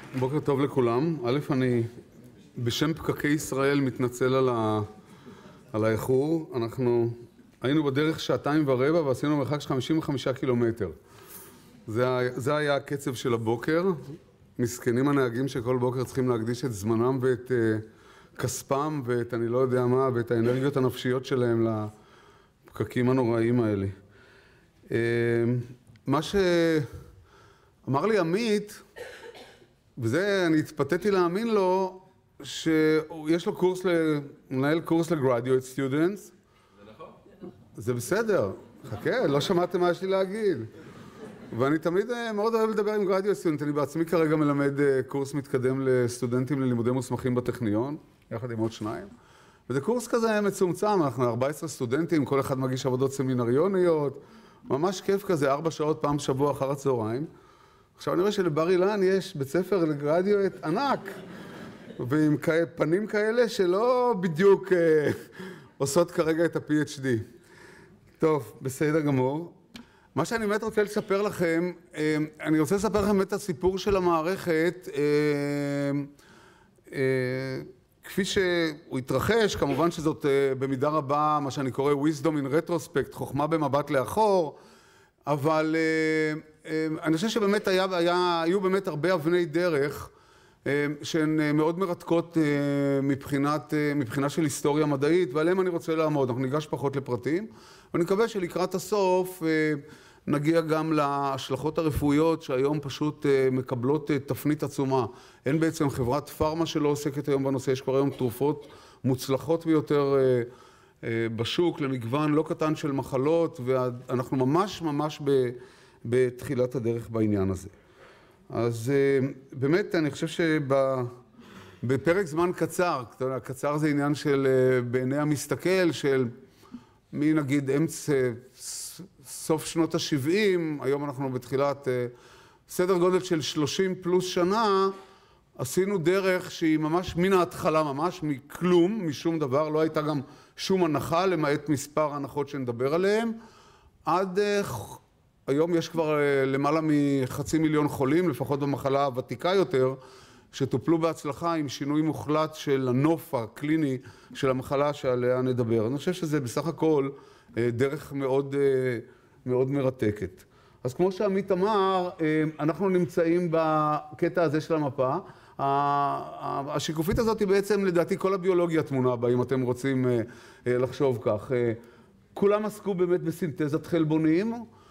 בוקר טוב לכולם. א', אני בשם פקקי ישראל מתנצל על האיחור. אנחנו היינו בדרך 2.25 ועשינו מרחק של 55 קילומטר. זה היה הקצב של הבוקר. מסכנים הנהגים שכל בוקר צריכים להקדיש את זמנם ואת כספם ואת אני לא יודע מה ואת האנרגיות הנפשיות שלהם לפקקים הנוראים האלה. מה שאמר לי עמית, וזה אני התפתיתי להאמין לו, שיש לו קורס, מנהל קורס לגרדיואט סטודנטס. זה נכון? זה בסדר, חכה, לא שמעתם מה יש לי להגיד. ואני תמיד מאוד אוהב לדבר עם גרדיואט סטודנט, אני בעצמי כרגע מלמד קורס מתקדם לסטודנטים ללימודי מוסמכים בטכניון, יחד עם עוד שניים. וזה קורס כזה מצומצם, אנחנו 14 סטודנטים, כל אחד מגיש עבודות סמינריוניות, ממש כיף כזה, 4 שעות פעם בשבוע אחר הצהריים. עכשיו אני רואה שלבר אילן יש בית ספר לגרדיואט ענק, ועם פנים כאלה שלא בדיוק עושות כרגע את ה-PhD. טוב, בסדר גמור. מה שאני באמת רוצה לספר לכם, אני רוצה לספר לכם את הסיפור של המערכת, כפי שהוא התרחש, כמובן שזאת במידה רבה מה שאני קורא wisdom in retrospect, חוכמה במבט לאחור, אבל אני חושב שבאמת היו באמת הרבה אבני דרך שהן מאוד מרתקות מבחינה של היסטוריה מדעית, ועליהם אני רוצה לעמוד. אנחנו ניגש פחות לפרטים, ואני מקווה שלקראת הסוף נגיע גם להשלכות הרפואיות שהיום פשוט מקבלות תפנית עצומה. אין בעצם חברת פארמה שלא עוסקת היום בנושא, יש כבר היום תרופות מוצלחות ביותר בשוק למגוון לא קטן של מחלות, ואנחנו ממש בתחילת הדרך בעניין הזה. אז באמת אני חושב שבפרק זמן קצר זה עניין של בעיני המסתכל של מי נגיד סוף שנות ה-70, היום אנחנו בתחילת סדר גודל של 30 פלוס שנה, עשינו דרך שהיא ממש מן ההתחלה, ממש מכלום, משום דבר, לא הייתה גם שום הנחה, למעט מספר הנחות שנדבר עליהן, עד היום יש כבר למעלה מ500,000 חולים, לפחות במחלה הוותיקה יותר, שטופלו בהצלחה עם שינוי מוחלט של הנוף הקליני של המחלה שעליה נדבר. אני חושב שזה בסך הכל דרך מאוד מרתקת. אז כמו שעמית אמר, אנחנו נמצאים בקטע הזה של המפה. השיקופית הזאת היא בעצם לדעתי כל הביולוגיה תמונה בה, אם אתם רוצים לחשוב כך. כולם עסקו באמת בסינתזת חלבונים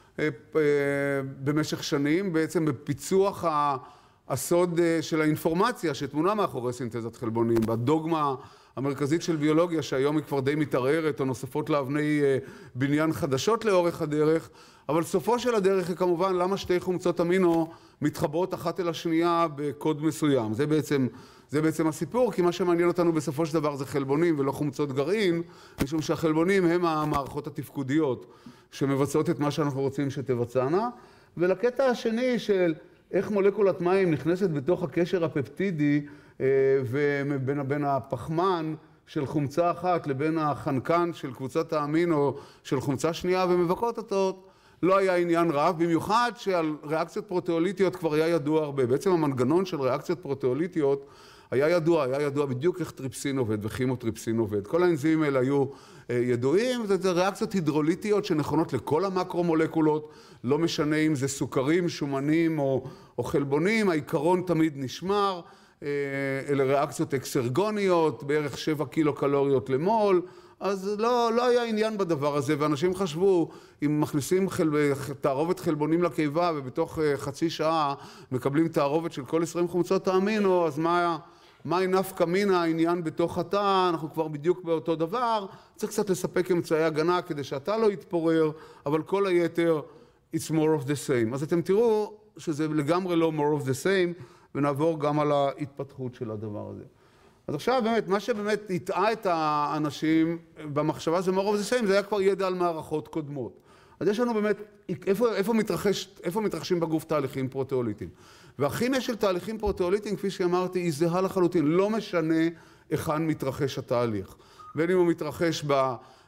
במשך שנים, בעצם בפיצוח הסוד של האינפורמציה שתמונה מאחורי סינתזת חלבונים, בדוגמה המרכזית של ביולוגיה שהיום היא כבר די מתערערת או נוספות לאבני בניין חדשות לאורך הדרך, אבל סופו של הדרך היא כמובן למה שתי חומצות אמינו מתחברות אחת אל השנייה בקוד מסוים. זה בעצם הסיפור, כי מה שמעניין אותנו בסופו של דבר זה חלבונים ולא חומצות גרעין, משום שהחלבונים הם המערכות התפקודיות שמבצעות את מה שאנחנו רוצים שתבצענה. ולקטע השני של איך מולקולת מים נכנסת בתוך הקשר הפפטידי ובין הפחמן של חומצה אחת לבין החנקן של קבוצת האמינו של חומצה שנייה ומבקרות אותו, לא היה עניין רב, במיוחד שעל ריאקציות פרוטאוליטיות כבר היה ידוע הרבה. בעצם המנגנון של ריאקציות פרוטאוליטיות היה ידוע בדיוק איך טריפסין עובד וכימוטריפסין עובד. כל האנזימים האלה היו ידועים, זה ריאקציות הידרוליטיות שנכונות לכל המקרומולקולות, לא משנה אם זה סוכרים, שומנים או חלבונים, העיקרון תמיד נשמר, אלה ריאקציות אקסרגוניות, בערך 7 קילו קלוריות למול, אז לא היה עניין בדבר הזה, ואנשים חשבו, אם מכניסים תערובת חלבונים לקיבה, ובתוך חצי שעה מקבלים תערובת של כל 20 חומצות האמינו, אז מה נפקא מינה העניין בתוך התא, אנחנו כבר בדיוק באותו דבר, צריך קצת לספק אמצעי הגנה כדי שאתה לא יתפורר, אבל כל היתר, it's more of the same. אז אתם תראו שזה לגמרי לא more of the same, ונעבור גם על ההתפתחות של הדבר הזה. אז עכשיו באמת, מה שבאמת הטעה את האנשים במחשבה זה more of the same, זה היה כבר ידע על מערכות קודמות. אז יש לנו באמת, איפה מתרחשים בגוף תהליכים פרוטאוליטיים? והכימיה של תהליכים פרוטאוליטיים, כפי שאמרתי, היא זהה לחלוטין, לא משנה היכן מתרחש התהליך. בין אם הוא מתרחש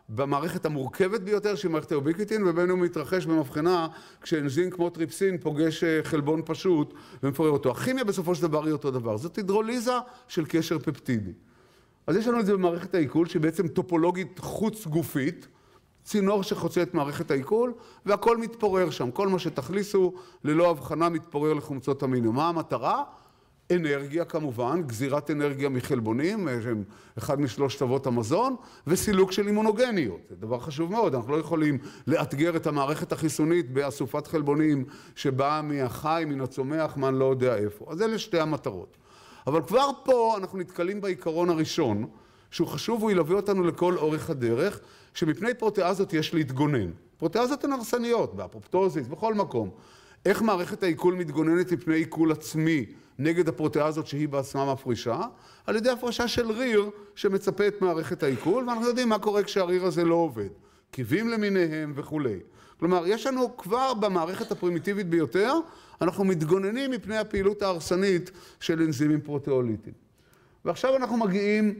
במערכת המורכבת ביותר שהיא מערכת האוביקיטין, ובין הוא מתרחש במבחנה כשאנזים כמו טריפסין פוגש חלבון פשוט ומפורר אותו. הכימיה בסופו של דבר היא אותו דבר. זאת הידרוליזה של קשר פפטידי. אז יש לנו את זה במערכת העיכול שהיא בעצם טופולוגית חוץ גופית, צינור שחוצה את מערכת העיכול, והכל מתפורר שם. כל מה שתכניסו ללא הבחנה מתפורר לחומצות אמינו. מה המטרה? אנרגיה כמובן, גזירת אנרגיה מחלבונים, שהם אחד משלושת אבות המזון, וסילוק של אימונוגניות. זה דבר חשוב מאוד, אנחנו לא יכולים לאתגר את המערכת החיסונית באסופת חלבונים שבאה מהחי, מן הצומח, מה אני לא יודע איפה. אז אלה שתי המטרות. אבל כבר פה אנחנו נתקלים בעיקרון הראשון, שהוא חשוב והוא ילווה אותנו לכל אורך הדרך, שמפני פרוטאזות יש להתגונן. פרוטאזות הן הרסניות, באפופטוזיס, בכל מקום. איך מערכת העיכול מתגוננת מפני עיכול עצמי נגד הפרוטאזות שהיא בעצמה מפרישה? על ידי הפרשה של ריר שמצפה את מערכת העיכול, ואנחנו יודעים מה קורה כשהריר הזה לא עובד. קיבים למיניהם וכו'. כלומר, יש לנו כבר במערכת הפרימיטיבית ביותר, אנחנו מתגוננים מפני הפעילות ההרסנית של אנזימים פרוטאוליטיים. ועכשיו אנחנו מגיעים,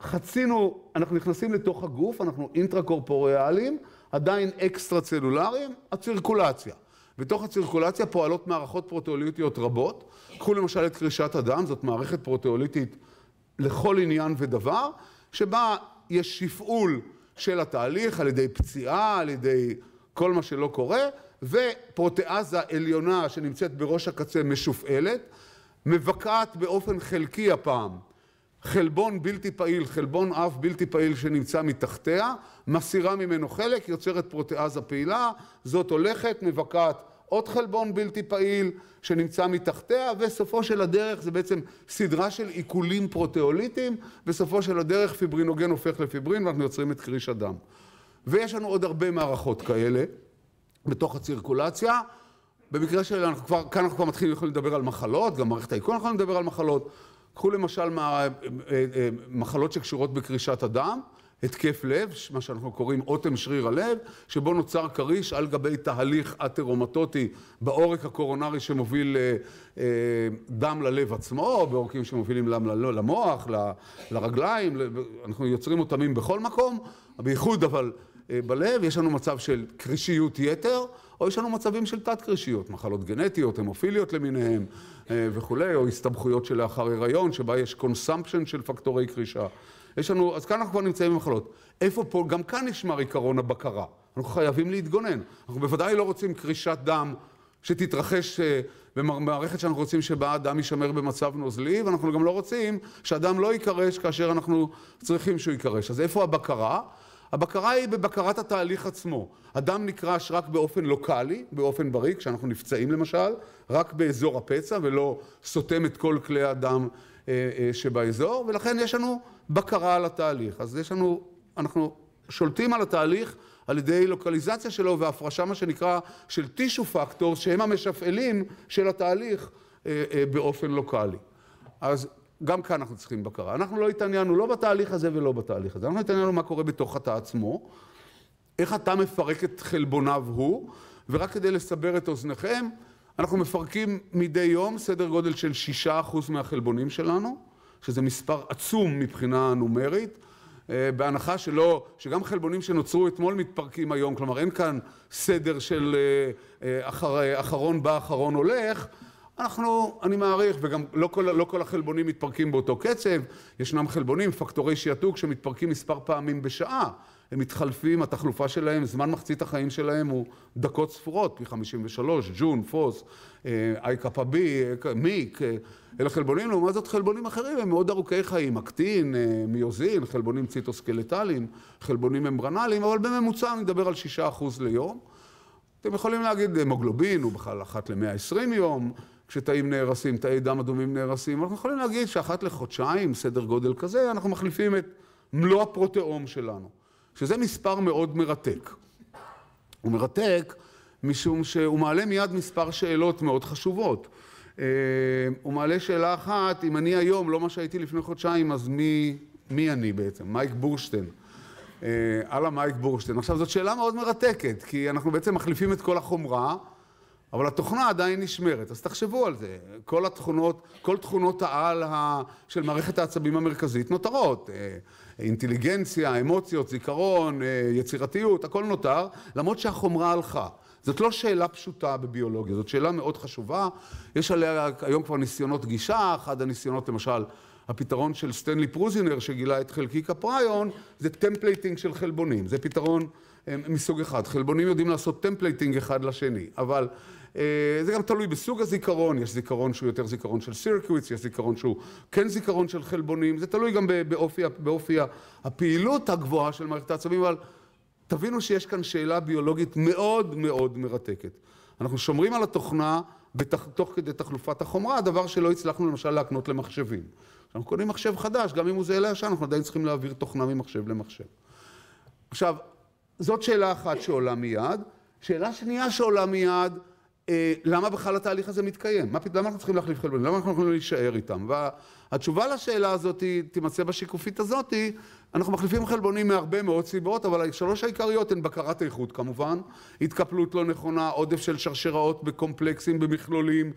אנחנו נכנסים לתוך הגוף, אנחנו אינטרקורפוריאליים, עדיין אקסטרה צלולריים, הצירקולציה. בתוך הצירקולציה פועלות מערכות פרוטאוליטיות רבות. קחו למשל את קרישת הדם, זאת מערכת פרוטאוליטית לכל עניין ודבר, שבה יש שפעול של התהליך על ידי פציעה, על ידי כל מה שלא קורה, ופרוטאזה עליונה שנמצאת בראש הקצה משופעלת, מבקעת באופן חלקי הפעם חלבון בלתי פעיל, חלבון אף בלתי פעיל שנמצא מתחתיה, מסירה ממנו חלק, יוצרת פרוטאזה פעילה, זאת הולכת, מבקעת עוד חלבון בלתי פעיל שנמצא מתחתיה, וסופו של הדרך זה בעצם סדרה של עיכולים פרוטאוליטיים, וסופו של הדרך פיברינוגן הופך לפיברין ואנחנו יוצרים את קריש הדם. ויש לנו עוד הרבה מערכות כאלה בתוך הצירקולציה. במקרה כאן אנחנו כבר מתחילים יכולים לדבר על מחלות, גם מערכת העיכול אנחנו יכולים לדבר על מחלות. קחו למשל מחלות שקשורות בקרישת הדם, התקף לב, מה שאנחנו קוראים אוטם שריר הלב, שבו נוצר קריש על גבי תהליך אתרומטוטי בעורק הקורונרי שמוביל דם ללב עצמו, או בעורקים שמובילים למוח, לרגליים, אנחנו יוצרים אותם בכל מקום, בייחוד אבל בלב יש לנו מצב של קרישיות יתר, או יש לנו מצבים של תת קרישיות, מחלות גנטיות, המופיליות למיניהם וכו', או הסתבכויות שלאחר הריון, שבה יש קונסמפשן של פקטורי קרישה. יש לנו, אז כאן אנחנו כבר נמצאים במחלות. איפה פה? גם כאן נשמר עיקרון הבקרה. אנחנו חייבים להתגונן. אנחנו בוודאי לא רוצים קרישת דם שתתרחש במערכת שאנחנו רוצים שבה הדם יישמר במצב נוזלי, ואנחנו גם לא רוצים שהדם לא יקרש כאשר אנחנו צריכים שהוא יקרש. אז איפה הבקרה? הבקרה היא בבקרת התהליך עצמו. הדם נקרש רק באופן לוקלי, באופן בריא, כשאנחנו נפצעים למשל, רק באזור הפצע ולא סותם את כל כלי הדם שבאזור, ולכן יש לנו בקרה על התהליך. אז אנחנו שולטים על התהליך על ידי לוקליזציה שלו והפרשה מה שנקרא של טישו פקטור, שהם המשפעלים של התהליך באופן לוקלי. אז גם כאן אנחנו צריכים בקרה. אנחנו לא התעניינו לא בתהליך הזה ולא בתהליך הזה. אנחנו התעניינו מה קורה בתוך התא עצמו, איך התא מפרק את חלבוניו הוא, ורק כדי לסבר את אוזניכם, אנחנו מפרקים מדי יום סדר גודל של 6% מהחלבונים שלנו, שזה מספר עצום מבחינה נומרית, בהנחה שגם חלבונים שנוצרו אתמול מתפרקים היום, כלומר אין כאן סדר של אחרון בא, אחרון הולך, אני מעריך, וגם לא כל החלבונים מתפרקים באותו קצב, ישנם חלבונים, פקטורי שיעתוק שמתפרקים מספר פעמים בשעה, הם מתחלפים, התחלופה שלהם, זמן מחצית החיים שלהם הוא דקות ספורות, פי 53, ג'ון, פוס, איי קאפה בי, מיק, אלה חלבונים, לעומת זאת חלבונים אחרים הם מאוד ארוכי חיים, אקטין, מיוזין, חלבונים ציטוסקלטליים, חלבונים ממברנליים, אבל בממוצע אני מדבר על 6% ליום. אתם יכולים להגיד, המוגלובין הוא בכלל אחת ל-120 יום, כשתאים נהרסים, תאי דם אדומים נהרסים, אנחנו יכולים להגיד שאחת לחודשיים, סדר גודל כזה, אנחנו מחליפים את מלוא הפרוטאום שלנו, שזה מספר מאוד מרתק. הוא מרתק משום שהוא מעלה מיד מספר שאלות מאוד חשובות. הוא מעלה שאלה אחת, אם אני היום, לא מה שהייתי לפני חודשיים, אז מי אני בעצם? מייק בורשטיין. הלאה מייק בורשטיין. עכשיו, זאת שאלה מאוד מרתקת, כי אנחנו בעצם מחליפים את כל החומרה, אבל התוכנה עדיין נשמרת, אז תחשבו על זה. כל תכונות העל של מערכת העצבים המרכזית נותרות. אינטליגנציה, אמוציות, זיכרון, יצירתיות, הכל נותר, למרות שהחומרה הלכה. זאת לא שאלה פשוטה בביולוגיה, זאת שאלה מאוד חשובה. יש עליה היום כבר ניסיונות גישה, אחד הניסיונות למשל, הפתרון של סטנלי פרוזינר שגילה את חלקיק הפריון, זה טמפלייטינג של חלבונים, זה פתרון מסוג אחד. חלבונים יודעים לעשות טמפלייטינג אחד לשני, אבל זה גם תלוי בסוג הזיכרון, יש זיכרון שהוא יותר זיכרון של סירקוויטס, יש זיכרון שהוא כן זיכרון של חלבונים, זה תלוי גם באופי הפעילות הגבוהה של מערכת העצבים, אבל תבינו שיש כאן שאלה ביולוגית מאוד מאוד מרתקת. אנחנו שומרים על התוכנה תוך כדי תחלופת החומרה, דבר שלא הצלחנו למשל להקנות למחשבים. אנחנו קונים מחשב חדש, גם אם הוא זהה לישן, אנחנו עדיין צריכים להעביר תוכנה ממחשב למחשב. עכשיו, זאת שאלה אחת שעולה מיד. שאלה שנייה שעולה מיד, למה בכלל התהליך הזה מתקיים? למה אנחנו צריכים להחליף חלבונים? למה אנחנו יכולים להישאר איתם? והתשובה לשאלה הזאת תימצא בשיקופית הזאת. אנחנו מחליפים חלבונים מהרבה מאוד סיבות, אבל שלוש העיקריות הן בקרת איכות כמובן, התקפלות לא נכונה, עודף של שרשראות בקומפלקסים, במכלולים,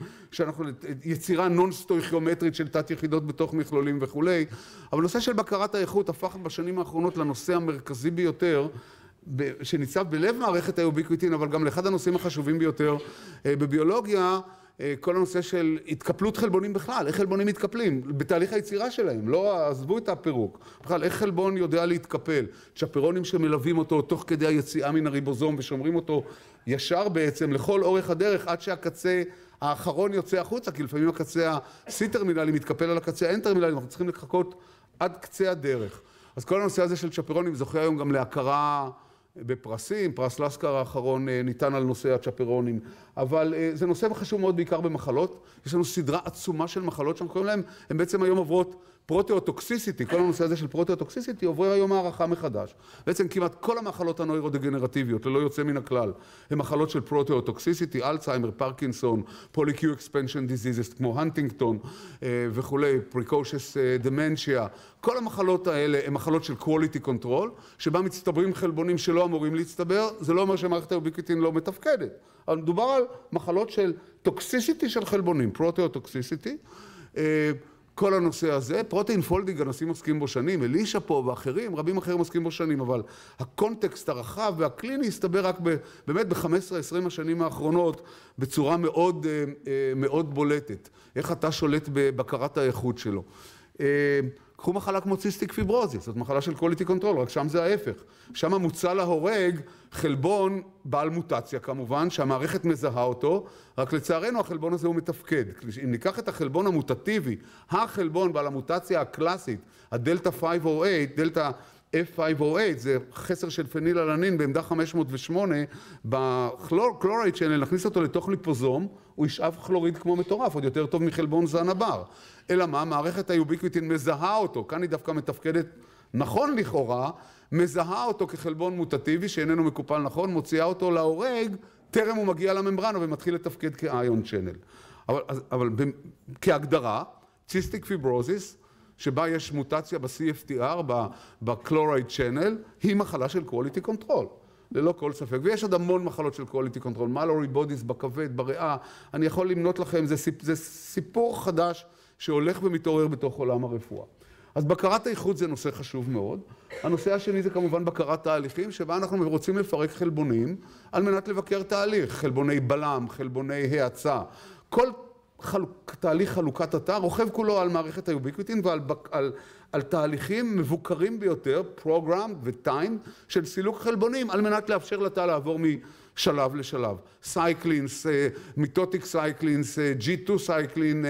יצירה נון-סטויכיומטרית של תת יחידות בתוך מכלולים וכולי. אבל נושא של בקרת האיכות הפך בשנים האחרונות לנושא המרכזי ביותר, שניצב בלב מערכת האוביקיוטין, אבל גם לאחד הנושאים החשובים ביותר בביולוגיה, כל הנושא של התקפלות חלבונים בכלל, איך חלבונים מתקפלים, בתהליך היצירה שלהם, לא עזבו את הפירוק, בכלל איך חלבון יודע להתקפל, צ'פרונים שמלווים אותו תוך כדי היציאה מן הריבוזום ושומרים אותו ישר בעצם לכל אורך הדרך עד שהקצה האחרון יוצא החוצה, כי לפעמים הקצה C-טרמינלי מתקפל על הקצה N-טרמינלי, אנחנו צריכים לחכות עד קצה הדרך. אז כל הנושא הזה של צ'פרונים זוכה היום גם להכרה בפרסים, פרס לסקר האחרון ניתן על נושא הצ'פרונים, אבל זה נושא חשוב מאוד בעיקר במחלות. יש לנו סדרה עצומה של מחלות שאנחנו קוראים להם, הן בעצם היום עוברות פרוטאוטוקסיסיטי, כל הנושא הזה של פרוטאוטוקסיסיטי עובר היום הערכה מחדש. בעצם כמעט כל המחלות הנוירודגנרטיביות, ללא יוצא מן הכלל, הן מחלות של פרוטאוטוקסיסיטי, אלצהיימר, פרקינסון, פוליקיו אקספנשן דיזיזס, כמו הנטינגטון וכולי, פריקושס דמנציה. כל המחלות האלה הן מחלות של quality control, שבה מצטברים חלבונים שלא אמורים להצטבר, זה לא אומר שמערכת האוביקיוטין לא מתפקדת. אבל מדובר על מחלות של טוקסיסיטי של חלבונים, פרוטאוטוקסיסיטי. כל הנושא הזה, פרוטאין פולדינג, אנשים עוסקים בו שנים, אלישה פה ואחרים, רבים אחרים עוסקים בו שנים, אבל הקונטקסט הרחב והקליני הסתבר רק באמת ב-15-20 השנים האחרונות בצורה מאוד, מאוד בולטת. איך אתה שולט בבקרת האיכות שלו. קחו מחלה כמו ציסטיק פיברוזיס, זאת מחלה של quality control, רק שם זה ההפך. שם מוצא להורג חלבון בעל מוטציה כמובן, שהמערכת מזהה אותו, רק לצערנו החלבון הזה הוא מתפקד. אם ניקח את החלבון המוטטיבי, החלבון בעל המוטציה הקלאסית, הדלטה 508, דלטה F508, זה חסר של פנילאלנין בעמדה 508, בקלורייד צ'אנל, נכניס אותו לתוך ליפוזום, הוא ישאב כלוריד כמו מטורף, עוד יותר טוב מחלבון זן הבר. אלא מה? מערכת האוביקיוטין מזהה אותו, כאן היא דווקא מתפקדת נכון לכאורה, מזהה אותו כחלבון מוטטיבי שאיננו מקופל נכון, מוציאה אותו להורג, טרם הוא מגיע לממברנה ומתחיל לתפקד כאיון צ'אנל. אבל כהגדרה, ציסטיק פיברוזיס, שבה יש מוטציה ב-CFTR, בקלורייד צ'אנל, היא מחלה של quality control, ללא כל ספק. ויש עוד המון מחלות של quality control, מלורי בודיס בכבד, בריאה, אני יכול למנות לכם, זה סיפור חדש שהולך ומתעורר בתוך עולם הרפואה. אז בקרת האיכות זה נושא חשוב מאוד. הנושא השני זה כמובן בקרת תהליכים, שבה אנחנו רוצים לפרק חלבונים על מנת לבקר תהליך, חלבוני בלם, חלבוני האצה, כל תהליך חלוקת התא רוכב כולו על מערכת האוביקיוטין ועל תהליכים מבוקרים ביותר, program ו-time, של סילוק חלבונים על מנת לאפשר לתא לעבור משלב לשלב. סייקלינס, מיטוטיק סייקלינס, G2 סייקלין,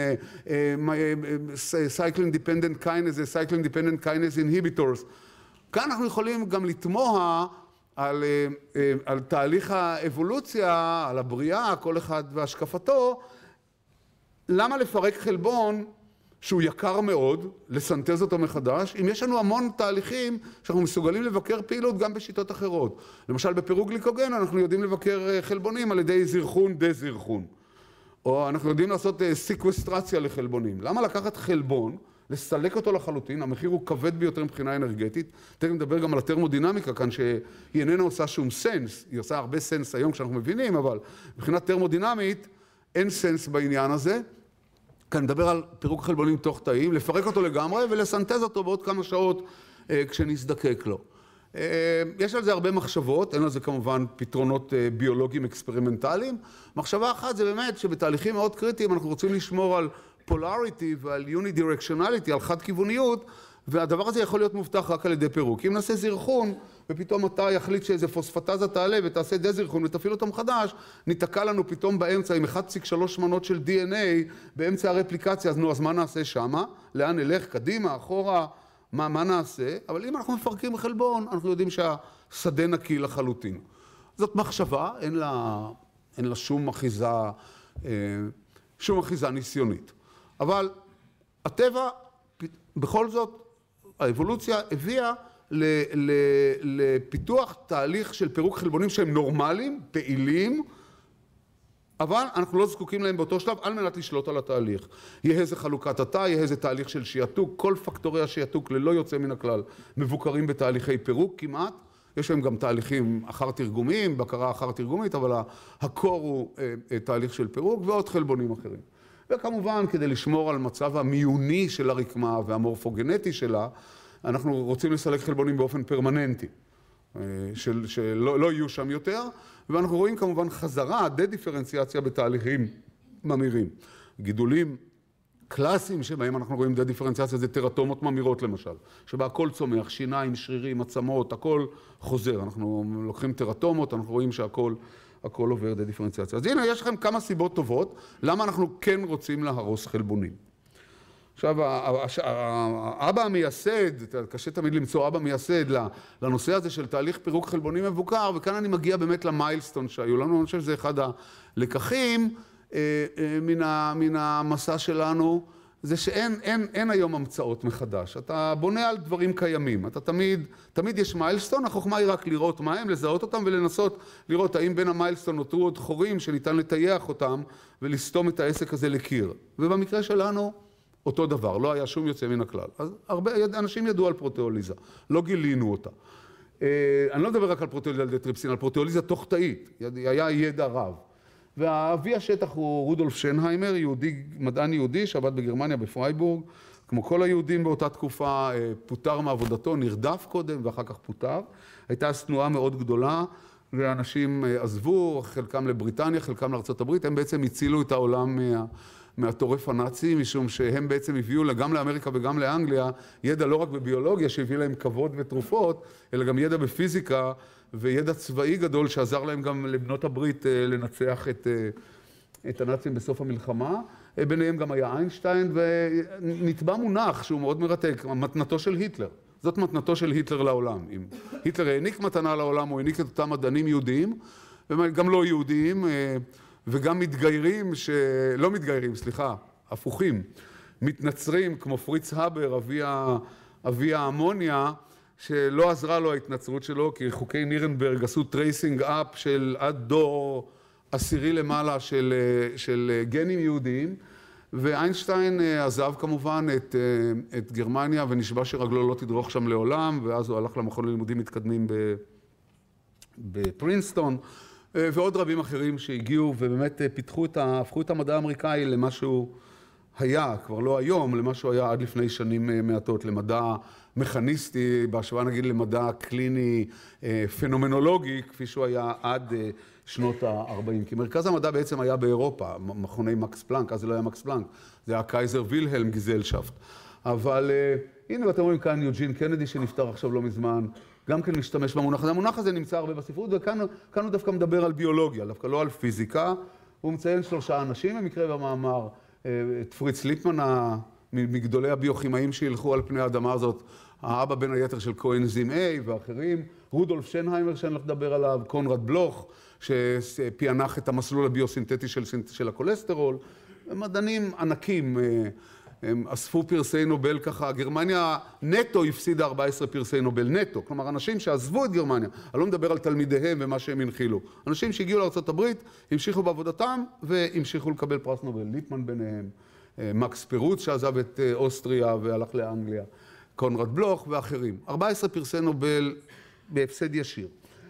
סייקלין דיפנדנט קיינז, סייקלין דיפנדנט קיינז inhibitors. כאן אנחנו יכולים גם לתמוה על תהליך האבולוציה, על הבריאה, כל אחד והשקפתו, למה לפרק חלבון שהוא יקר מאוד, לסנטז אותו מחדש, אם יש לנו המון תהליכים שאנחנו מסוגלים לבקר פעילות גם בשיטות אחרות. למשל בפירוק גליקוגן אנחנו יודעים לבקר חלבונים על ידי זרחון דזרחון. או אנחנו יודעים לעשות סיקווסטרציה לחלבונים. למה לקחת חלבון לסלק אותו לחלוטין, המחיר הוא כבד ביותר מבחינה אנרגטית, תכף נדבר גם על התרמודינמיקה כאן, שהיא איננה עושה שום סנס, היא עושה הרבה סנס היום כשאנחנו מבינים, אבל מבחינת תרמודינמית אין סנס בעניין הזה. כאן נדבר על פירוק חלבונים תוך תאים, לפרק אותו לגמרי ולסנטז אותו בעוד כמה שעות כשנזדקק לו. יש על זה הרבה מחשבות, אין על זה כמובן פתרונות ביולוגיים אקספרימנטליים. מחשבה אחת זה באמת שבתהליכים מאוד קריטיים אנחנו רוצים לשמור על polarity ועל unidirectionality, על חד כיווניות, והדבר הזה יכול להיות מובטח רק על ידי פירוק. אם נעשה זרחון ופתאום אתה יחליט שאיזה פוספטזה תעלה ותעשה דזרחון ותפעיל אותו מחדש, ניתקע לנו פתאום באמצע עם 1.3 מנות של DNA באמצע הרפליקציה, אז מה נעשה שמה? לאן נלך? קדימה, אחורה? מה נעשה? אבל אם אנחנו מפרקים חלבון, אנחנו יודעים שהשדה נקי לחלוטין. זאת מחשבה, אין לה שום אחיזה ניסיונית. אבל הטבע, בכל זאת, האבולוציה הביאה לפיתוח תהליך של פירוק חלבונים שהם נורמליים, פעילים, אבל אנחנו לא זקוקים להם באותו שלב על מנת לשלוט על התהליך. יהיה איזה חלוקת התא, יהיה איזה תהליך של שיעתוק, כל פקטורי השיעתוק ללא יוצא מן הכלל מבוקרים בתהליכי פירוק כמעט. יש להם גם תהליכים אחר תרגומיים, בקרה אחר תרגומית, אבל הקור הוא תהליך של פירוק ועוד חלבונים אחרים. וכמובן, כדי לשמור על מצב המיוני של הרקמה והמורפוגנטי שלה, אנחנו רוצים לסלק חלבונים באופן פרמננטי, שלא יהיו שם יותר, ואנחנו רואים כמובן חזרה, דה-דיפרנציאציה בתהליכים ממירים. גידולים קלאסיים שבהם אנחנו רואים דה-דיפרנציאציה, זה טרטומות ממירות למשל, שבה הכל צומח, שיניים, שרירים, עצמות, הכל חוזר. אנחנו לוקחים טרטומות, אנחנו רואים שהכל עובר דה-דיפרנציאציה. אז הנה, יש לכם כמה סיבות טובות, למה אנחנו כן רוצים להרוס חלבונים. עכשיו, האבא המייסד, קשה תמיד למצוא אבא מייסד לנושא הזה של תהליך פירוק חלבונים מבוקר, וכאן אני מגיע באמת למיילסטון שהיו לנו, אני חושב שזה אחד הלקחים מן המסע שלנו, זה שאין היום המצאות מחדש. אתה בונה על דברים קיימים, אתה תמיד יש מיילסטון, החוכמה היא רק לראות מה הם, לזהות אותם ולנסות לראות האם בין המיילסטון נותרו עוד חורים שניתן לטייח אותם ולסתום את העסק הזה לקיר. ובמקרה שלנו, אותו דבר, לא היה שום יוצא מן הכלל. אז הרבה אנשים ידעו על פרוטאוליזה, לא גילינו אותה. אני לא מדבר רק על פרוטאוליזה על טריפסין, על פרוטאוליזה תוך תאית, היה ידע רב. והאבי השטח הוא רודולף שנהיימר, מדען יהודי שעבד בגרמניה בפרייבורג, כמו כל היהודים באותה תקופה, פוטר מעבודתו, נרדף קודם ואחר כך פוטר. הייתה אז תנועה מאוד גדולה, ואנשים עזבו, חלקם לבריטניה, חלקם לארצות הברית, הם בעצם הצילו את העולם מהטורף הנאצי, משום שהם בעצם הביאו גם לאמריקה וגם לאנגליה ידע לא רק בביולוגיה שהביא להם כבוד ותרופות, אלא גם ידע בפיזיקה וידע צבאי גדול שעזר להם גם לבנות הברית לנצח את הנאצים בסוף המלחמה. ביניהם גם היה איינשטיין, ונטבע מונח שהוא מאוד מרתק, מתנתו של היטלר. זאת מתנתו של היטלר לעולם. אם היטלר העניק מתנה לעולם, הוא העניק את אותם מדענים יהודיים, וגם לא יהודיים, וגם לא מתגיירים, הפוכים, מתנצרים כמו פריץ הבר, אבי האמוניה, שלא עזרה לו ההתנצרות שלו, כי חוקי נירנברג עשו טרייסינג אפ של עד דור עשירי למעלה של גנים יהודיים, ואיינשטיין עזב כמובן את גרמניה ונשבע שרגלו לא תדרוך שם לעולם, ואז הוא הלך למכון ללימודים מתקדמים בפרינסטון, ועוד רבים אחרים שהגיעו ובאמת הפכו את המדע האמריקאי למה שהוא היה, כבר לא היום, למה שהוא היה עד לפני שנים מעטות, למדע מכניסטי, בהשוואה נגיד למדע קליני פנומנולוגי, כפי שהוא היה עד שנות ה-40. כי מרכז המדע בעצם היה באירופה, מכוני מקס פלנק, אז זה לא היה מקס פלנק, זה היה קייזר וילהלם גזלשפט. אבל הנה אתם רואים כאן יוג'ין קנדי שנפטר עכשיו לא מזמן, גם כן משתמש במונח הזה. המונח הזה נמצא הרבה בספרות, וכאן הוא דווקא מדבר על ביולוגיה, דווקא לא על פיזיקה. הוא מציין 3 אנשים, במקרה במאמר, את פריץ ליפמן, מגדולי הביוכימאים שהלכו על פני האדמה הזאת, האבא בין היתר של קואנזים A ואחרים, רודולף שנהיימר שאני הולך לדבר עליו, קונרד בלוך, שפיענח את המסלול הביוסינתטי של הכולסטרול, מדענים ענקים, הם אספו פרסי נובל ככה, גרמניה נטו הפסידה 14 פרסי נובל נטו, כלומר אנשים שעזבו את גרמניה, אני לא מדבר על תלמידיהם ומה שהם הנחילו, אנשים שהגיעו לארצות הברית, המשיכו בעבודתם והמשיכו לקבל פרס נובל, ליפמן ביניהם, מקס פירוץ שעזב את אוסטריה והלך לאנגליה, קונרד בלוך ואחרים. 14 פרסי נובל בהפסד ישיר.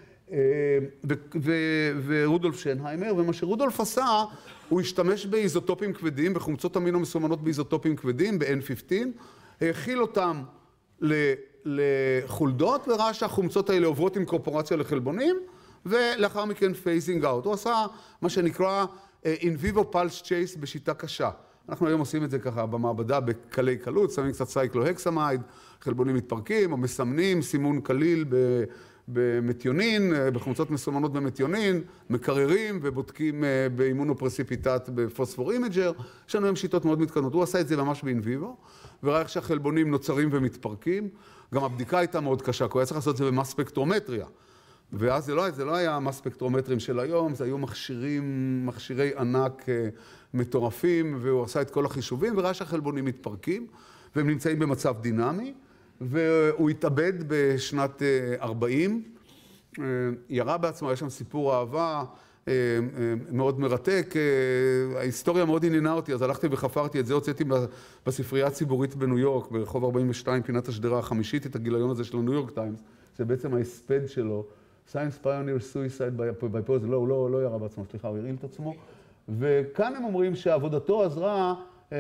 ורודולף שנהיימר, ומה שרודולף עשה, הוא השתמש באיזוטופים כבדים, בחומצות אמינו מסומנות באיזוטופים כבדים, ב-N15, האכיל אותם לחולדות, וראה שהחומצות האלה עוברות אינקורפורציה לחלבונים, ולאחר מכן פייזינג אאוט. הוא עשה מה שנקרא in vivo pulse chase בשיטה קשה. אנחנו היום עושים את זה ככה במעבדה בקלי קלות, שמים קצת סייקלוהקסמייד, חלבונים מתפרקים, או מסמנים סימון קליל במתיונין, בחומצות מסומנות במתיונין, מקררים ובודקים באימונופרסיפיטט בפוספור אימג'ר. יש לנו היום שיטות מאוד מתקדמות. הוא עשה את זה ממש באין ויבו, וראה איך שהחלבונים נוצרים ומתפרקים. גם הבדיקה הייתה מאוד קשה, כי הוא היה צריך לעשות את זה במס ספקטרומטריה. ואז זה לא היה מס ספקטרומטרים של היום, זה היו מכשירי ענק מטורפים, והוא עשה את כל החישובים, וראה שהחלבונים מתפרקים, והם נמצאים במצב דינמי. והוא התאבד בשנת 40, ירה בעצמו, יש שם סיפור אהבה מאוד מרתק, ההיסטוריה מאוד עניינה אותי, אז הלכתי וחפרתי את זה, הוצאתי בספרייה הציבורית בניו יורק, ברחוב 42, פינת השדרה החמישית, את הגיליון הזה של הניו יורק טיימס, זה בעצם ההספד שלו, Science Pioneer Suicide by Poison, הוא לא ירה בעצמו, סליחה, הוא הרעיל את עצמו, וכאן הם אומרים שעבודתו עזרה,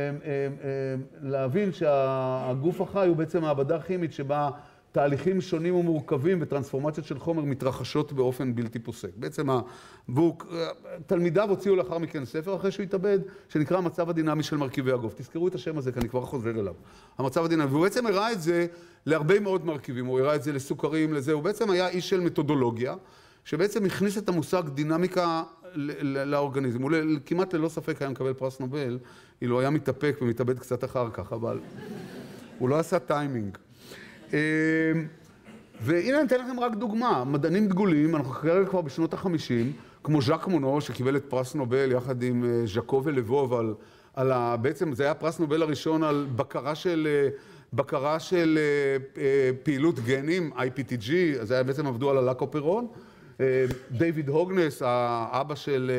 להבין שהגוף החי הוא בעצם מעבדה כימית שבה תהליכים שונים ומורכבים וטרנספורמציות של חומר מתרחשות באופן בלתי פוסק. בעצם תלמידיו הוציאו לאחר מכן ספר אחרי שהוא התאבד, שנקרא המצב הדינמי של מרכיבי הגוף. תזכרו את השם הזה, כי אני כבר חוזר אליו. המצב הדינמי. והוא בעצם הראה את זה להרבה מאוד מרכיבים. הוא הראה את זה לסוכרים, לזה. הוא בעצם היה איש של מתודולוגיה, שבעצם הכניס את המושג דינמיקה לאורגניזם. הוא כמעט ללא ספק היה מקבל פרס נובל, אילו היה מתאפק ומתאבד קצת אחר כך, אבל הוא לא עשה טיימינג. והנה אני אתן לכם רק דוגמה, מדענים דגולים, אנחנו כרגע כבר בשנות ה-50, כמו ז'אק מונו, שקיבל את פרס נובל יחד עם ז'קו ולבוב, בעצם זה היה פרס נובל הראשון על בקרה של פעילות גנים, IPTG, אז היה בעצם עבדו על הלקופרון. דיוויד הוגנס, האבא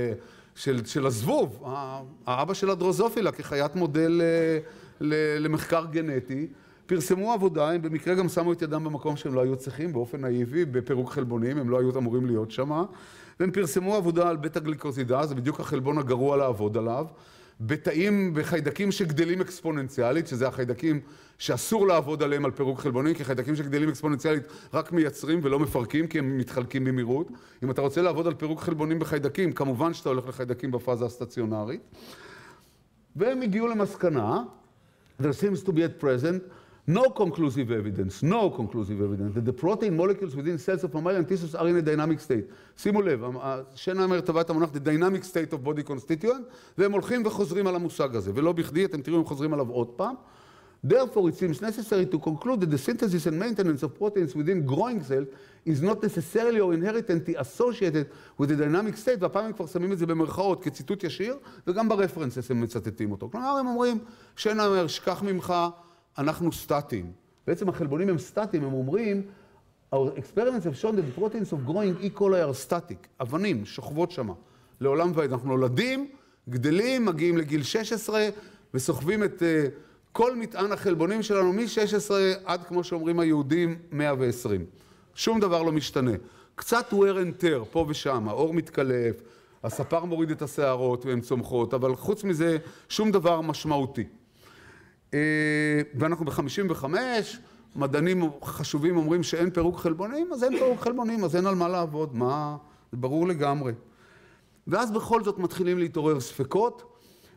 של הזבוב, האבא של הדרוזופילה, כחיית מודל למחקר גנטי, פרסמו עבודה, הם במקרה גם שמו את ידם במקום שהם לא היו צריכים, באופן נאיבי, בפירוק חלבונים, הם לא היו אמורים להיות שם, והם פרסמו עבודה על בטא גליקוזידאז, זה בדיוק החלבון הגרוע לעבוד עליו, בתאים, בחיידקים שגדלים אקספוננציאלית, שזה החיידקים שאסור לעבוד עליהם על פירוק חלבונים, כי חיידקים שגדלים אקספוננציאלית רק מייצרים ולא מפרקים, כי הם מתחלקים במהירות. אם אתה רוצה לעבוד על פירוק חלבונים בחיידקים, כמובן שאתה הולך לחיידקים בפאזה הסטציונרית. והם הגיעו למסקנה, there seems to be at present, no conclusive evidence, that the protein molecules within cells of mammalian tissues are in a dynamic state. שימו לב, שנהיימר טבע את המונח, the dynamic state of body constituent, והם הולכים וחוזרים על המושג הזה, ולא בכדי, אתם תראו, הם חוזרים עליו עוד פעם. Therefore, it seems necessary to conclude that the synthesis and maintenance of proteins within growing cells is not necessarily or inherently associated with the dynamic state, והפעם הם כבר שמים את זה במרכאות כציטוט ישיר, וגם ברפרנסס הם מצטטים אותו. כלומר, הם אומרים, שנהיימר, שכח ממך, אנחנו סטטיים. בעצם החלבונים הם סטטיים, הם אומרים, our experiments have shown that the proteins of growing E. coli are static, אבנים, שוכבות שמה, לעולם ועד. אנחנו נולדים, גדלים, מגיעים לגיל 16, וסוחבים את כל מטען החלבונים שלנו מ-16 עד, כמו שאומרים היהודים, 120. שום דבר לא משתנה. קצת wear and tear, פה ושם, האור מתקלף, הספר מוריד את השערות והן צומחות, אבל חוץ מזה, שום דבר משמעותי. ואנחנו ב-55, מדענים חשובים אומרים שאין פירוק חלבונים, אז אין פירוק חלבונים, אז אין על מה לעבוד, מה? זה ברור לגמרי. ואז בכל זאת מתחילים להתעורר ספקות,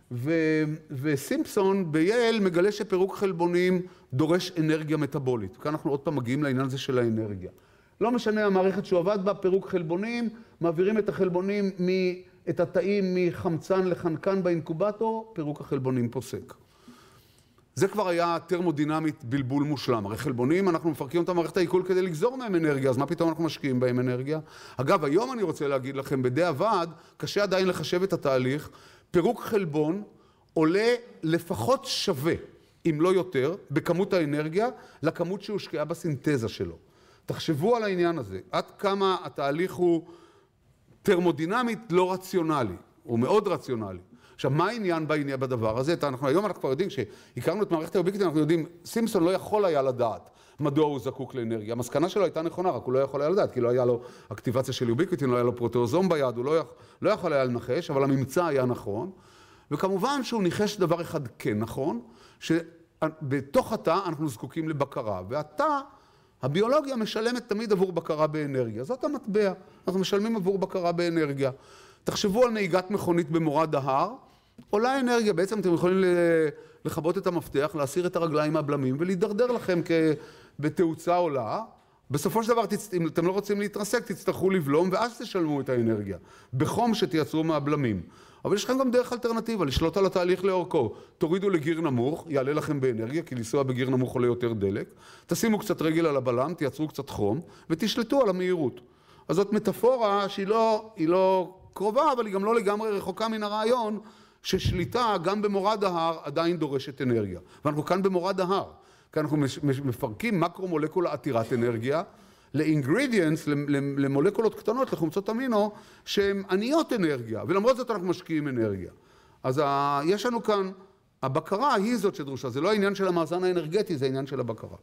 וסימפסון בייל מגלה שפירוק חלבונים דורש אנרגיה מטאבולית. כאן אנחנו עוד פעם מגיעים לעניין הזה של האנרגיה. לא משנה המערכת שהוא עבד בה, פירוק חלבונים, מעבירים את החלבונים, את התאים מחמצן לחנקן באינקובטור, פירוק החלבונים פוסק. זה כבר היה טרמודינמית בלבול מושלם. הרי חלבונים, אנחנו מפרקים אותם במערכת העיכול כדי לגזור מהם אנרגיה, אז מה פתאום אנחנו משקיעים בהם אנרגיה? אגב, היום אני רוצה להגיד לכם, בדיעבד, קשה עדיין לחשב את התהליך, פירוק חלבון עולה לפחות שווה, אם לא יותר, בכמות האנרגיה, לכמות שהושקעה בסינתזה שלו. תחשבו על העניין הזה, עד כמה התהליך הוא טרמודינמית לא רציונלי, הוא מאוד רציונלי. עכשיו, מה העניין בדבר הזה? היום אנחנו כבר יודעים, כשהכרנו את מערכת האוביקטית, אנחנו יודעים, סימפסון לא יכול היה לדעת מדוע הוא זקוק לאנרגיה. המסקנה שלו הייתה נכונה, רק הוא לא יכול היה לדעת, כי לא היה לו אקטיבציה של אוביקיטין, לא היה לו פרוטאוזום ביד, הוא לא יכול היה לנחש, אבל הממצא היה נכון. וכמובן שהוא ניחש דבר אחד כן נכון, שבתוך התא אנחנו זקוקים לבקרה, והתא, הביולוגיה משלמת תמיד עבור בקרה באנרגיה. זאת המטבע, אנחנו משלמים עבור בקרה באנרגיה. תחשבו על נהיגת מכונית במורד ההר, עולה אנרגיה, בעצם אתם יכולים לכבות את המפתח, להסיר את הרגליים מהבלמים ולהידרדר לכם בתאוצה עולה. בסופו של דבר, אם אתם לא רוצים להתרסק, תצטרכו לבלום ואז תשלמו את האנרגיה, בחום שתייצרו מהבלמים. אבל יש לכם גם דרך אלטרנטיבה, לשלוט על התהליך לאורכו. תורידו לגיר נמוך, יעלה לכם באנרגיה, כי לנסוע בגיר נמוך עולה יותר דלק. תשימו קצת רגל על הבלם, תייצרו קצת חום, ותשלטו על המהירות. אז זאת מטאפורה שהיא לא קרובה, אבל היא גם לא לגמרי רחוקה מן הרעיון, ששליטה גם במורד ההר עדיין דורשת אנרגיה. ואנחנו כאן במורד ההר. כאן אנחנו מפרקים מקרו-מולקולה עתירת אנרגיה, לאינגרידיאנס, למולקולות קטנות, לחומצות אמינו, שהן עניות אנרגיה, ולמרות זאת אנחנו משקיעים אנרגיה. אז יש לנו כאן, הבקרה היא זאת שדרושה, זה לא העניין של המאזן האנרגטי, זה העניין של הבקרה.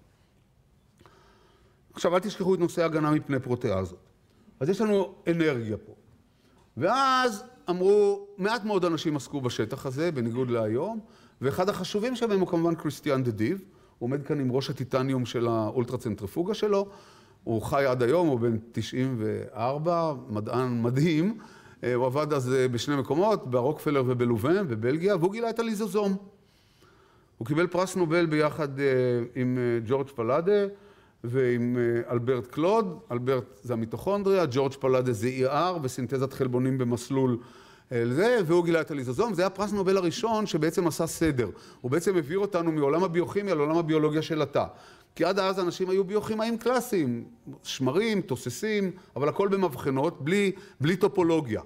עכשיו, אל תשכחו את נושא ההגנה מפני פרוטאזות. אז יש לנו אנרגיה פה. ואז אמרו, מעט מאוד אנשים עסקו בשטח הזה, בניגוד להיום, ואחד החשובים שבהם הוא כמובן כריסטיאן דה דיב, הוא עומד כאן עם ראש הטיטניום של האולטרה-צנטריפוגה שלו, הוא חי עד היום, הוא בן 94, מדען מדהים, הוא עבד אז בשני מקומות, ברוקפלר ובלובן, בבלגיה, והוא גילה את הליזוזום. הוא קיבל פרס נובל ביחד עם ג'ורג' פלאדה ועם אלברט קלוד, אלברט זה המיטוכונדריה, ג'ורג' פלאדה זה ER וסינתזת חלבונים במסלול זה, והוא גילה את הליזוזום. זה היה פרס נובל הראשון שבעצם עשה סדר. הוא בעצם העביר אותנו מעולם הביוכימיה לעולם הביולוגיה של התא. כי עד אז אנשים היו ביוכימאים קלאסיים, שמרים, תוססים, אבל הכל במבחנות, בלי טופולוגיה.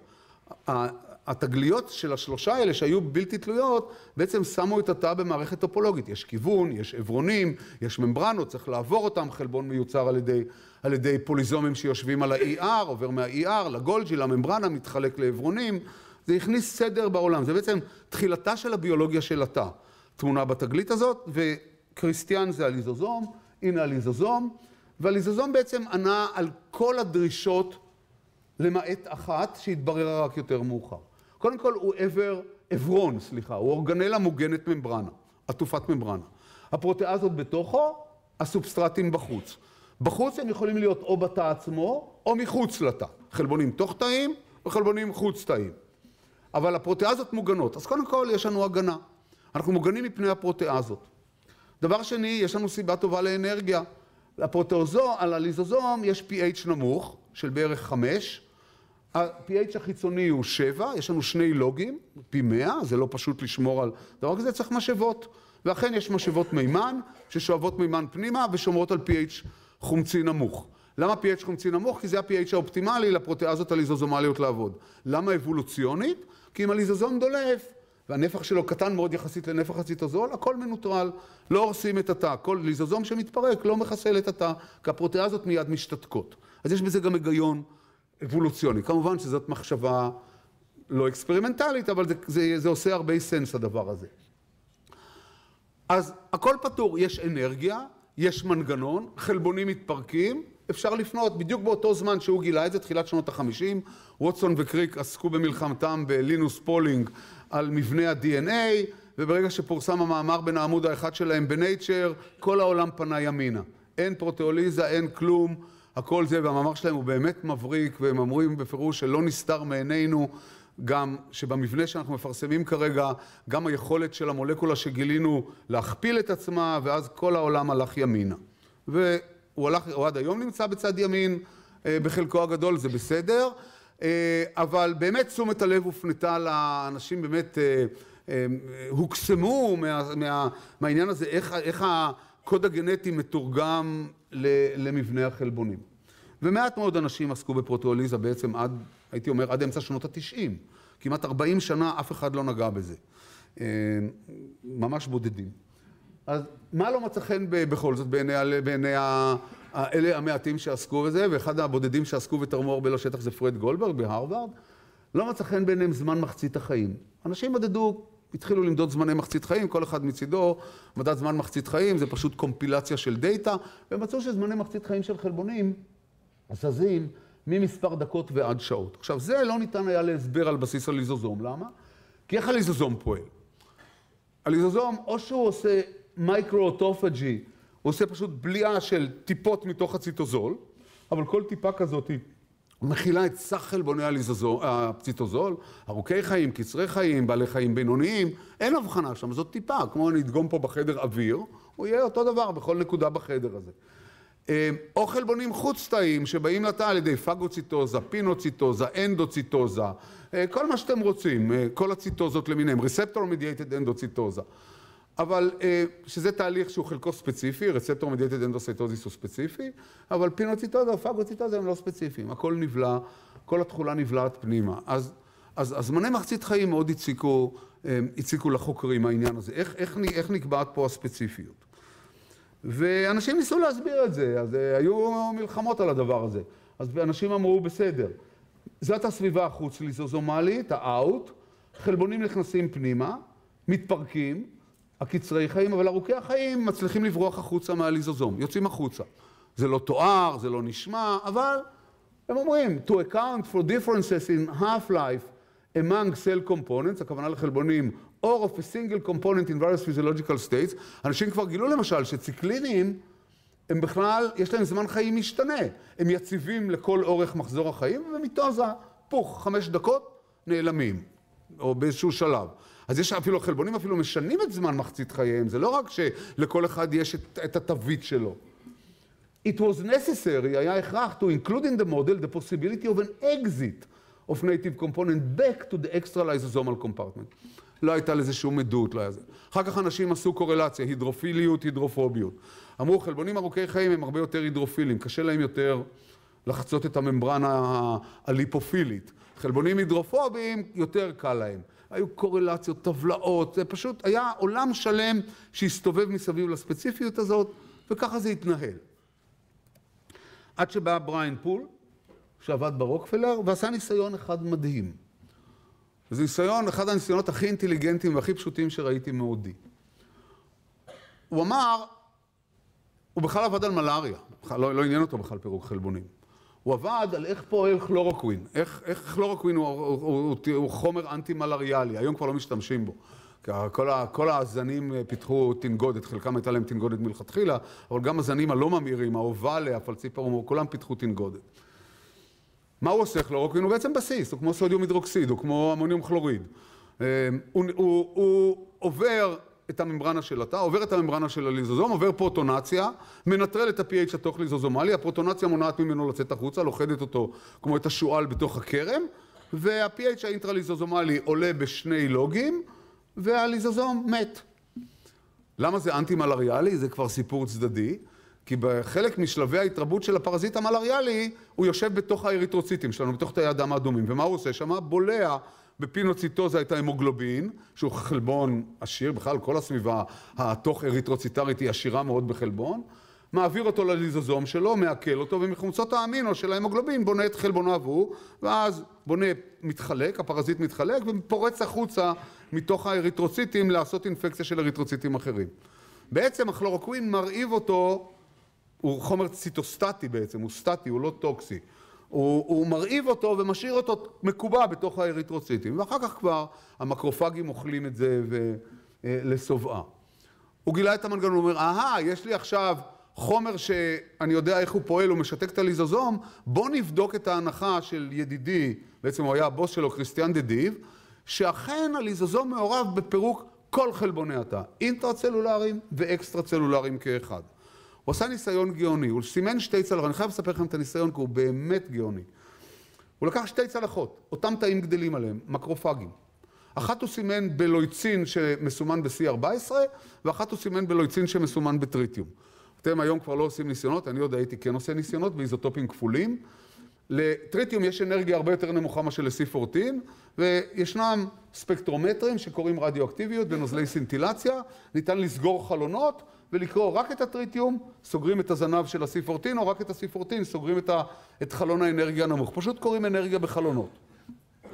התגליות של השלושה האלה שהיו בלתי תלויות, בעצם שמו את התא במערכת טופולוגית. יש כיוון, יש עברונים, יש ממברנות, צריך לעבור אותם, חלבון מיוצר על ידי פוליזומים שיושבים על ה-ER, עובר מה-ER לגולג'י, לממברנה, מתחלק לעברונים. זה הכניס סדר בעולם. זה בעצם תחילתה של הביולוגיה של התא. תמונה בתגלית הזאת, וכריסטיאן זה הליזוזום, הנה הליזוזום, והליזוזום בעצם ענה על כל הדרישות למעט אחת שהתבררה רק יותר מאוחר. קודם כל הוא עברון, הוא אורגנלה מוגנת ממברנה, עטופת ממברנה. הפרוטאזות בתוכו, הסובסטרטים בחוץ. בחוץ הם יכולים להיות או בתא עצמו או מחוץ לתא. חלבונים תוך תאים וחלבונים חוץ תאים. אבל הפרוטאזות מוגנות. אז קודם כל יש לנו הגנה. אנחנו מוגנים מפני הפרוטאזות. דבר שני, יש לנו סיבה טובה לאנרגיה. על הליזוזום יש pH נמוך של בערך 5. ה-pH החיצוני הוא 7, יש לנו 2 לוגים, פי 100, זה לא פשוט לשמור על דבר כזה, צריך משאבות. ואכן יש משאבות מימן ששואבות מימן פנימה ושומרות על pH חומצי נמוך. למה pH חומצי נמוך? כי זה ה-pH האופטימלי לפרוטאזות הליזוזומליות לעבוד. למה אבולוציונית? כי אם הליזוזום דולף, והנפח שלו קטן מאוד יחסית לנפח הציטוזול, הכל מנוטרל, לא הורסים את התא. כל ליזוזום שמתפרק לא מחסל את התא, כי הפרוטאזות מיד משתתקות. אז יש בזה גם היגיון אבולוציוני. כמובן שזאת מחשבה לא אקספרימנטלית, אבל זה עושה הרבה סנס הדבר הזה. אז הכל פתור, יש אנרגיה, יש מנגנון, חלבונים מתפרקים, אפשר לפנות בדיוק באותו זמן שהוא גילה את זה, תחילת שנות ה-50, ווטסון וקריק עסקו במלחמתם בלינוס פולינג על מבנה ה-DNA, וברגע שפורסם המאמר בין העמוד האחד שלהם בנייצ'ר, כל העולם פנה ימינה. אין פרוטאוליזה, אין כלום, הכל זה, והמאמר שלהם הוא באמת מבריק, והם אומרים בפירוש שלא נסתר מעינינו, גם שבמבנה שאנחנו מפרסמים כרגע, גם היכולת של המולקולה שגילינו להכפיל את עצמה, ואז כל העולם הלך ימינה. הוא עד היום נמצא בצד ימין, בחלקו הגדול, זה בסדר, אבל באמת תשומת הלב הופנתה לאנשים באמת הוקסמו מהעניין הזה, איך הקוד הגנטי מתורגם למבנה החלבונים. ומעט מאוד אנשים עסקו בפרוטאוליזה בעצם עד, הייתי אומר, עד אמצע שנות ה-90. כמעט 40 שנה אף אחד לא נגע בזה. ממש בודדים. אז מה לא מצא חן בכל זאת בעיני אלה המעטים שעסקו בזה, ואחד הבודדים שעסקו ותרמו הרבה לשטח זה פרד גולדברג בהרווארד. לא מצא חן ביניהם זמן מחצית החיים. אנשים מדדו, התחילו למדוד זמני מחצית חיים, כל אחד מצידו מדד זמן מחצית חיים, זה פשוט קומפילציה של דאטה, ומצאו שזמני מחצית חיים של חלבונים זזים ממספר דקות ועד שעות. עכשיו, זה לא ניתן היה להסבר על בסיס הליזוזום. למה? כי איך הליזוזום פועל? הליזוזום, או שהוא עושה מייקרו-אוטופג'י, הוא עושה פשוט בליעה של טיפות מתוך הציטוזול, אבל כל טיפה כזאת מכילה את סך חלבוני הציטוזול, ארוכי חיים, קצרי חיים, בעלי חיים בינוניים, אין הבחנה שם, זאת טיפה, כמו נדגום פה בחדר אוויר, הוא יהיה אותו דבר בכל נקודה בחדר הזה. או חלבונים חוץ-תאיים שבאים לתא על ידי פגוציטוזה, פינוציטוזה, אנדוציטוזה, כל מה שאתם רוצים, כל הציטוזות למיניהם, ריספטור מדיאטד אנדוציטוזה. אבל שזה תהליך שהוא חלקו ספציפי, רצפטור מדיאטד אנדוציטוזיס הוא ספציפי, אבל פינוציטוזה או פגוציטוזה הם לא ספציפיים, הכל נבלע, כל התכולה נבלעת פנימה. אז זמני מחצית חיים מאוד הציקו לחוקרים העניין הזה, איך נקבעת פה הספציפיות. ואנשים ניסו להסביר את זה, אז היו מלחמות על הדבר הזה. אז אנשים אמרו, בסדר, זאת הסביבה החוץ-ליזוזומלית, האוט, חלבונים נכנסים פנימה, מתפרקים, הקצרי חיים, אבל ארוכי החיים מצליחים לברוח החוצה מהליזוזום, יוצאים החוצה. זה לא תואר, זה לא נשמע, אבל הם אומרים, to account for differences in half-life among cell components, הכוונה לחלבונים, or of a single component in various physiological states, אנשים כבר גילו למשל שציקלינים, הם בכלל, יש להם זמן חיים משתנה. הם יציבים לכל אורך מחזור החיים, ומיטוזה, פוך, 5 דקות, נעלמים, או באיזשהו שלב. אז יש אפילו, חלבונים אפילו משנים את זמן מחצית חייהם, זה לא רק שלכל אחד יש את התווית שלו. It was necessary, היה הכרח, to include in the model the possibility of an exit of native component back to the extra lysosomal compartment. לא הייתה לזה שום עדות, לא היה זה. אחר כך אנשים עשו קורלציה, הידרופיליות, הידרופוביות. אמרו, חלבונים ארוכי חיים הם הרבה יותר הידרופילים, קשה להם יותר לחצות את הממברנה הליפופילית. חלבונים הידרופוביים יותר קל להם. היו קורלציות, טבלאות, זה פשוט היה עולם שלם שהסתובב מסביב לספציפיות הזאת, וככה זה התנהל. עד שבא בריין פול, שעבד ברוקפלר, ועשה ניסיון אחד מדהים. זה ניסיון, אחד הניסיונות הכי אינטליגנטיים והכי פשוטים שראיתי מעודי. הוא אמר, הוא בכלל עבד על מלאריה, לא עניין אותו בכלל פירוק חלבונים. הוא עבד על איך פועל כלורוקווין, איך כלורוקווין הוא חומר אנטי-מלאריאלי, היום כבר לא משתמשים בו. כל הזנים פיתחו תנגודת, חלקם הייתה להם תנגודת מלכתחילה, אבל גם הזנים הלא ממאירים, האובלה, הפלציפרום, כולם פיתחו תנגודת. מה הוא עושה כלורוקווין? הוא בעצם בסיס, הוא כמו סודיום הידרוקסיד, הוא כמו אמוניום כלוריד. הוא עובר את הממברנה של התא, עובר את הממברנה של הליזוזום, עובר פרוטונציה, מנטרל את ה-pH התוך ליזוזומלי, הפרוטונציה מונעת ממנו לצאת החוצה, לוכדת אותו כמו את השועל בתוך הכרם, וה-pH האינטרליזוזומלי עולה בשני לוגים, והליזוזום מת. למה זה אנטי-מלאריאלי? זה כבר סיפור צדדי, כי בחלק משלבי ההתרבות של הפרזיט המלאריאלי, הוא יושב בתוך האריתרוציטים שלנו, בתוך תאי הדם האדומים, ומה הוא עושה שם? בולע בפינוציטוזה את ההמוגלובין, שהוא חלבון עשיר, בכלל כל הסביבה התוך אריתרוציטרית היא עשירה מאוד בחלבון, מעביר אותו לליזוזום שלו, מעכל אותו, ומחומצות האמינו של ההמוגלובין בונה את חלבוניו הוא, ואז בונה מתחלק, הפרזיט מתחלק, ופורץ החוצה מתוך האריתרוציטים לעשות אינפקציה של אריתרוציטים אחרים. בעצם הכלורוקווין מרעיב אותו, הוא חומר ציטוסטטי בעצם, הוא סטטי, הוא לא טוקסי. הוא מרעיב אותו ומשאיר אותו מקובע בתוך האריתרוציטים, ואחר כך כבר המקרופגים אוכלים את זה לסובעה. הוא גילה את המנגנון, הוא אומר, יש לי עכשיו חומר שאני יודע איך הוא פועל, הוא משתק את הליזוזום, בוא נבדוק את ההנחה של ידידי, בעצם הוא היה הבוס שלו, כריסטיאן דדיב, שאכן הליזוזום מעורב בפירוק כל חלבוני התא, אינטרצלולריים ואקסטרצלולריים כאחד. הוא עשה ניסיון גאוני, הוא סימן 2 צלחות, אני חייב לספר לכם את הניסיון כי הוא באמת גאוני. הוא לקח 2 צלחות, אותם תאים גדלים עליהם, מקרופגים. אחת הוא סימן בלויצין שמסומן ב-C14, ואחת הוא סימן בלויצין שמסומן בטריטיום. אתם היום כבר לא עושים ניסיונות, אני עוד הייתי כן עושה ניסיונות באיזוטופים כפולים. לטריטיום יש אנרגיה הרבה יותר נמוכה מאשר ל-C14, וישנם ספקטרומטרים שקוראים רדיואקטיביות בנוזלי סינטילציה, ניתן לסגור חלונות ולקרוא רק את הטריטיום, סוגרים את הזנב של ה-C14, או רק את ה-C14, סוגרים את חלון האנרגיה הנמוך. פשוט קוראים אנרגיה בחלונות.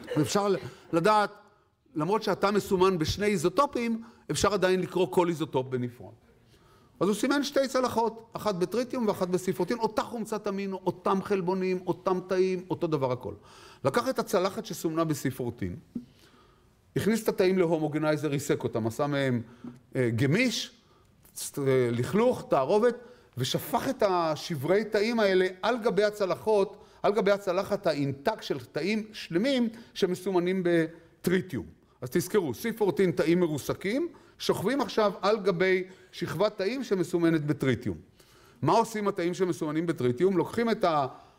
ואפשר לדעת, למרות שאתה מסומן בשני איזוטופים, אפשר עדיין לקרוא כל איזוטופ בנפרד. אז הוא סימן שתי צלחות, אחת בטריטיום ואחת בסיפורטין, אותה חומצת אמינו, אותם חלבונים, אותם תאים, אותו דבר הכל. לקח את הצלחת שסומנה בסיפורטין, הכניס את התאים להומוגנייזר, ריסק אותם, עשה מהם גמיש, לכלוך, תערובת, ושפך את השברי תאים האלה על גבי הצלחות, על גבי הצלחת האינטק של תאים שלמים שמסומנים בטריטיום. אז תזכרו, C14 תאים מרוסקים, שוכבים עכשיו על גבי שכבת תאים שמסומנת בטריטיום. מה עושים התאים שמסומנים בטריטיום? לוקחים את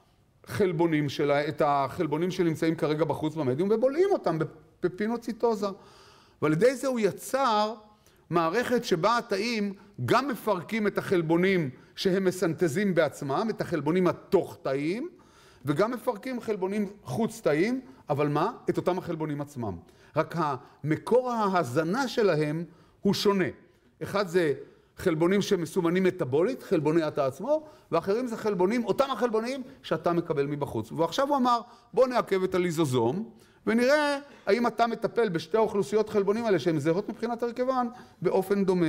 החלבונים שנמצאים כרגע בחוץ במדיום ובולעים אותם בפינוציטוזה. ועל ידי זה הוא יצר מערכת שבה התאים גם מפרקים את החלבונים שהם מסנתזים בעצמם, את החלבונים התוך-תאיים, וגם מפרקים חלבונים חוץ-תאיים, אבל מה? את אותם החלבונים עצמם. רק המקור ההזנה שלהם הוא שונה. אחד זה חלבונים שמסומנים מטאבולית, חלבוני התא עצמו, ואחרים זה חלבונים, אותם החלבונים שאתה מקבל מבחוץ. ועכשיו הוא אמר, בוא נעכב את הליזוזום, ונראה האם אתה מטפל בשתי האוכלוסיות חלבונים האלה שהן זהות מבחינת הרכבן באופן דומה.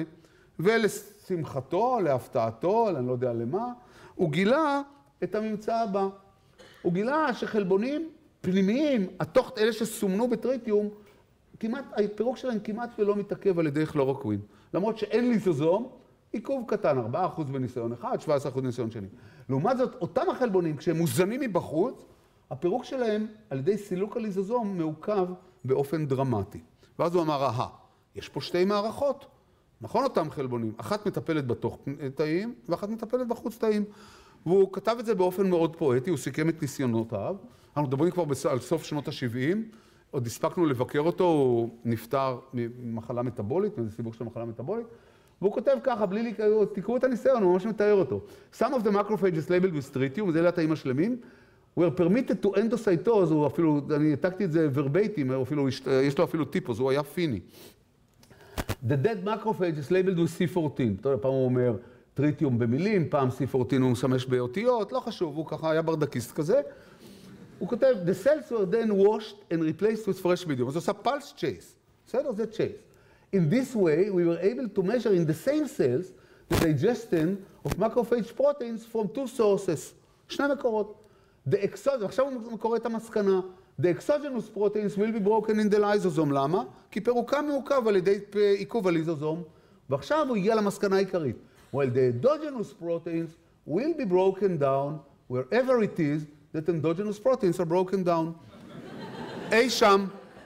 ולשמחתו, להפתעתו, אני לא יודע למה, הוא גילה את הממצא הבא. הוא גילה שחלבונים פנימיים, אלה שסומנו בטריטיום, הפירוק שלהם כמעט ולא מתעכב על ידי כלורוקווין. למרות שאין ליזוזום, עיכוב קטן, 4% בניסיון אחד, 17% בניסיון שני. לעומת זאת, אותם החלבונים, כשהם מוזנים מבחוץ, הפירוק שלהם על ידי סילוק הליזוזום מעוכב באופן דרמטי. ואז הוא אמר, יש פה שתי מערכות. נכון אותם חלבונים, אחת מטפלת בתוך תאים ואחת מטפלת בחוץ תאים. והוא כתב את זה באופן מאוד פואטי, הוא סיכם את ניסיונותיו. אנחנו מדברים כבר על סוף שנות ה-70, עוד הספקנו לבקר אותו, הוא נפטר ממחלה מטאבולית, מאיזה סיבוך של מחלה מטאבולית, והוא כותב ככה, בלי לקרוא, תקראו את הניסיון, הוא ממש מתאר אותו. Some of the macrophages labeled with tritium, וזה אלה התאים השלמים, were permitted to endocytose, הוא אפילו, אני העתקתי את זה ורבייטים, יש לו אפילו טיפוס, הוא היה פיני. The dead macrophages labeled with C14, פעם הוא אומר טריטיום במילים, פעם C14 הוא משמש באותיות, לא חשוב, הוא ככה היה ברדקיסט כזה. הוא כותב, the cells were then washed and replaced with fresh medium. אז הוא עושה pulse chase, בסדר? זה chase. In this way, we were able to measure in the same cells the digestion of macrophage proteins from two sources. שני מקורות. עכשיו הוא קורא את המסקנה. The exogenous proteins will be broken in the lysosome. למה? כי פירוקם מעוכב על ידי עיכוב הליזוזום. ועכשיו הוא הגיע למסקנה העיקרית. While the endogenous proteins will be broken down wherever it is that endogenous proteins are broken down. אי שם.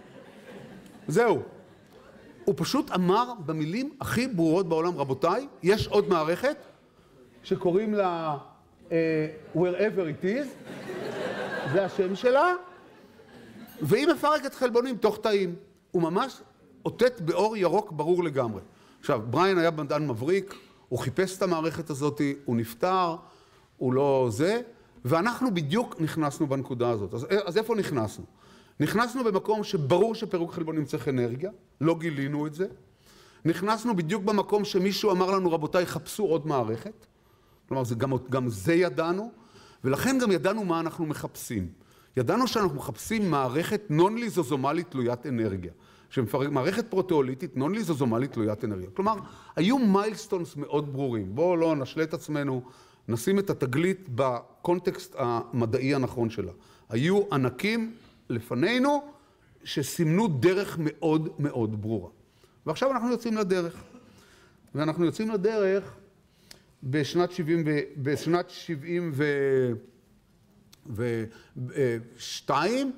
זהו. הוא פשוט אמר במילים הכי ברורות בעולם, רבותיי, יש עוד מערכת שקוראים לה wherever it is, זה השם שלה, והיא מפרקת חלבונים תוך תאים. הוא ממש אותת באור ירוק ברור לגמרי. עכשיו, בריין היה מדען מבריק, הוא חיפש את המערכת הזאת, הוא נפטר, הוא לא זה, ואנחנו בדיוק נכנסנו בנקודה הזאת. אז איפה נכנסנו? נכנסנו במקום שברור שפירוק חלבונים צריך אנרגיה, לא גילינו את זה. נכנסנו בדיוק במקום שמישהו אמר לנו, רבותיי, חפשו עוד מערכת. כלומר, גם זה ידענו, ולכן גם ידענו מה אנחנו מחפשים. ידענו שאנחנו מחפשים מערכת נון-ליזוזומלית תלוית אנרגיה. מערכת פרוטאוליטית נון-ליזוזומלית תלוית אנרגיה. כלומר, היו מיילסטונס מאוד ברורים. בואו לא נשלה את עצמנו, נשים את התגלית בקונטקסט המדעי הנכון שלה. היו ענקים לפנינו שסימנו דרך מאוד מאוד ברורה. ועכשיו אנחנו יוצאים לדרך. ואנחנו יוצאים לדרך בשנת 72.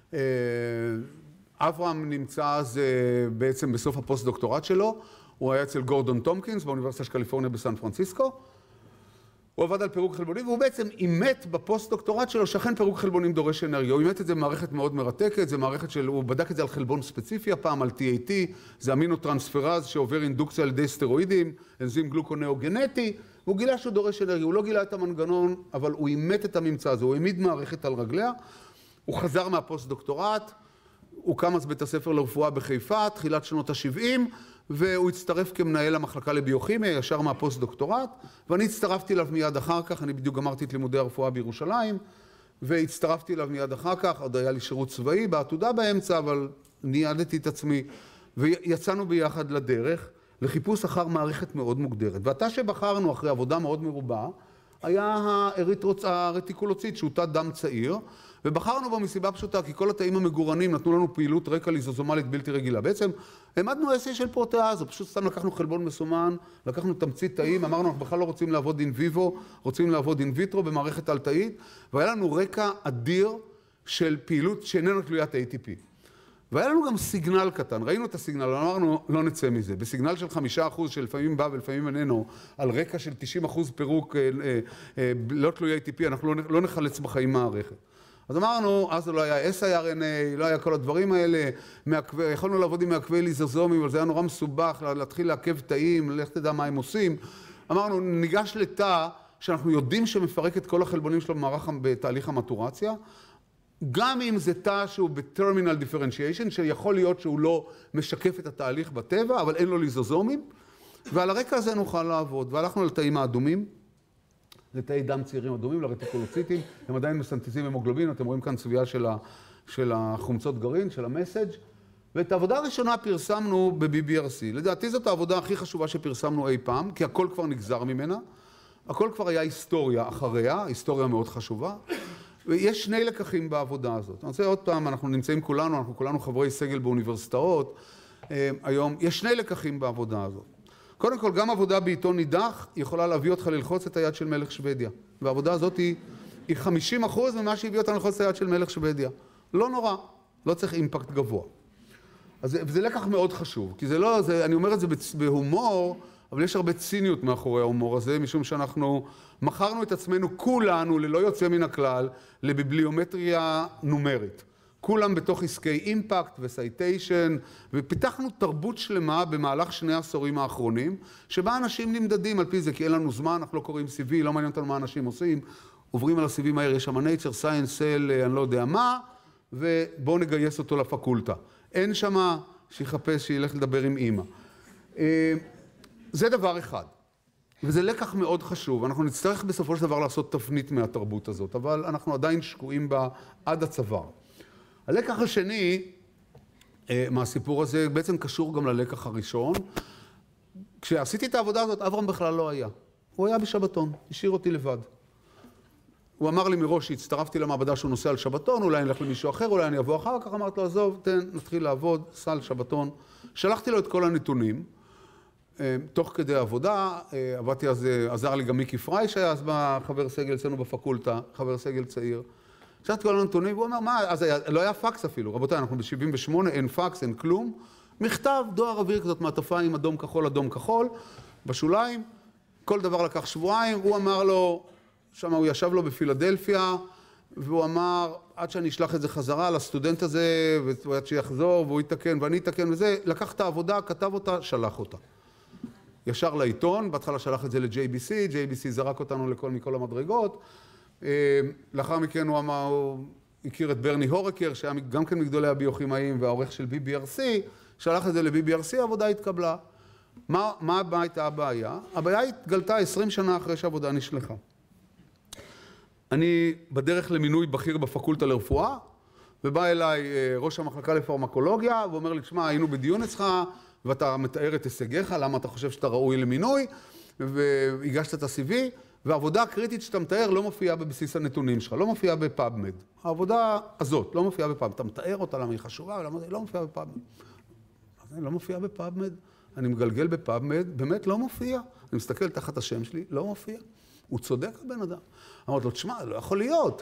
אברהם נמצא אז בעצם בסוף הפוסט-דוקטורט שלו. הוא היה אצל גורדון טומקינס באוניברסיטה של קליפורניה בסן פרנסיסקו. הוא עבד על פירוק חלבונים, והוא בעצם אימת בפוסט-דוקטורט שלו שאכן פירוק חלבונים דורש אנרגיה. הוא אימת את זה במערכת מאוד מרתקת, זה מערכת הוא בדק את זה על חלבון ספציפי, הפעם על TAT, זה אמינו-טרנספרז שעובר אינדוקציה על ידי סטרואידים, אנזים גלוקונאו-גנטי, והוא גילה שהוא דורש אנרגיה. הוא לא גילה את המנגנון, אבל הוא אימת את הממצא הזה, הוא העמיד מערכת על רגליה, הוא חזר מהפוסט-דוקטורט, הוא קם אז בית הספר לרפואה בחיפה, תחילת שנות ה-70, והוא הצטרף כמנהל המחלקה לביוכימיה, ישר מהפוסט-דוקטורט, ואני הצטרפתי אליו מיד אחר כך, אני בדיוק גמרתי את לימודי הרפואה בירושלים, והצטרפתי אליו מיד אחר כך, עוד היה לי שירות צבאי בעתודה באמצע, אבל ניהדתי את עצמי, ויצאנו ביחד לדרך, לחיפוש אחר מערכת מאוד מוגדרת. והתא שבחרנו אחרי עבודה מאוד מרובה, היה הרטיקולוצית, שהוא תא דם צעיר, ובחרנו בו מסיבה פשוטה, כי כל התאים המגורנים נתנו לנו פעילות רקע ליזוזומלית בלתי רגילה. בעצם העמדנו אסי של פרוטאזה, פשוט סתם לקחנו חלבון מסומן, לקחנו תמצית תאים, אמרנו, אנחנו בכלל לא רוצים לעבוד אין ויבו, רוצים לעבוד אין ויטרו במערכת תל-תאית, והיה לנו רקע אדיר של פעילות שאיננה תלוית ATP. והיה לנו גם סיגנל קטן, ראינו את הסיגנל, אמרנו, לא נצא מזה. בסיגנל של 5% שלפעמים בא ולפעמים איננו, על רקע של 90% פירוק לא תלוי ATP, אנחנו לא נחלץ בחיים מערכת. אז אמרנו, אז לא היה siRNA, לא היה כל הדברים האלה, יכולנו לעבוד עם מעכבי ליזוזומים, אבל זה היה נורא מסובך, להתחיל לעכב תאים, לך תדע מה הם עושים. אמרנו, ניגש לתא שאנחנו יודעים שמפרק את כל החלבונים שלו בתהליך המטורציה, גם אם זה תא שהוא ב-terminal differentiation, שיכול להיות שהוא לא משקף את התהליך בטבע, אבל אין לו ליזוזומים, ועל הרקע הזה נוכל לעבוד. והלכנו לתאים האדומים, לתאי דם צעירים אדומים, לרטיקולוציטים, הם עדיין מסנתזים המוגלובין, אתם רואים כאן צביעה של החומצות גרעין, של המסאג', ואת העבודה הראשונה פרסמנו ב-BBRC. לדעתי זאת העבודה הכי חשובה שפרסמנו אי פעם, כי הכל כבר נגזר ממנה, הכל כבר היה היסטוריה אחריה, היסטוריה מאוד חשובה, ויש שני לקחים בעבודה הזאת. אני רוצה עוד פעם, אנחנו נמצאים כולנו, אנחנו כולנו חברי סגל באוניברסיטאות, היום יש שני לקחים בעבודה הזאת. קודם כל, גם עבודה בעיתון נידח יכולה להביא אותך ללחוץ את היד של מלך שוודיה. והעבודה הזאת היא 50% ממה שהביא אותנו ללחוץ את היד של מלך שוודיה. לא נורא, לא צריך אימפקט גבוה. אז זה לקח מאוד חשוב, כי זה לא, אני אומר את זה בהומור, אבל יש הרבה ציניות מאחורי ההומור הזה, משום שאנחנו מכרנו את עצמנו כולנו, ללא יוצא מן הכלל, לביבליומטריה נומרית. כולם בתוך עסקי אימפקט וסייטיישן, ופיתחנו תרבות שלמה במהלך 2 העשורים האחרונים, שבה אנשים נמדדים על פי זה, כי אין לנו זמן, אנחנו לא קוראים CV, לא מעניין אותנו מה אנשים עושים, עוברים על ה-CV מהר, יש שם nature, science, cell, אני לא יודע מה, ובואו נגייס אותו לפקולטה. אין שם שיחפש, שילך לדבר עם אמא. זה דבר אחד, וזה לקח מאוד חשוב, אנחנו נצטרך בסופו של דבר לעשות תפנית מהתרבות הזאת, אבל אנחנו עדיין שקועים בה עד הצוואר. הלקח השני מהסיפור הזה בעצם קשור גם ללקח הראשון. כשעשיתי את העבודה הזאת, אברהם בכלל לא היה. הוא היה בשבתון, השאיר אותי לבד. הוא אמר לי מראש שהצטרפתי למעבדה שהוא נוסע על שבתון, אולי אני אלך למישהו אחר, אולי אני אבוא אחר כך, אמרתי לו, עזוב, נתחיל לעבוד, סע על שבתון. שלחתי לו את כל הנתונים, תוך כדי העבודה, עבדתי אז, עזר לי גם מיקי פריי, שהיה אז חבר סגל אצלנו בפקולטה, חבר סגל צעיר. שאלתי כל הנתונים, והוא אומר, מה, אז לא היה פקס אפילו, רבותיי, אנחנו ב-78, אין פקס, אין כלום. מכתב, דואר אוויר כזאת, מעטפה עם אדום כחול, אדום כחול, בשוליים, כל דבר לקח שבועיים, הוא אמר לו, שם הוא ישב לו בפילדלפיה, והוא אמר, עד שאני אשלח את זה חזרה לסטודנט הזה, ועד שיחזור, והוא יתקן, ואני אתקן, וזה, לקח את העבודה, כתב אותה, שלח אותה. ישר לעיתון, בהתחלה שלח את זה ל-JBC, JBC זרק אותנו מכל המדרגות, לאחר מכן הוא אמר, הוא הכיר את ברני הורקר, שהיה גם כן מגדולי הביוכימאים והעורך של BBRC, שלח את זה ל-BBRC, העבודה התקבלה. מה הייתה הבעיה? הבעיה התגלתה 20 שנה אחרי שהעבודה נשלחה. אני בדרך למינוי בכיר בפקולטה לרפואה, ובא אליי ראש המחלקה לפרמקולוגיה, ואומר לי, תשמע, היינו בדיון אצלך, ואתה מתאר את הישגיך, למה אתה חושב שאתה ראוי למינוי, והגשת את ה-CV, והעבודה הקריטית שאתה מתאר לא מופיעה בבסיס הנתונים שלך, לא מופיעה בפאבמד. העבודה הזאת לא מופיעה בפאבמד. אתה מתאר אותה למה היא חשובה, ולמה היא לא מופיעה בפאבמד. אז אני לא מופיעה בפאבמד, אני מגלגל בפאבמד, באמת לא מופיע. אני מסתכל תחת השם שלי, לא מופיע. הוא צודק הבן אדם. אמרתי לו, תשמע, לא יכול להיות.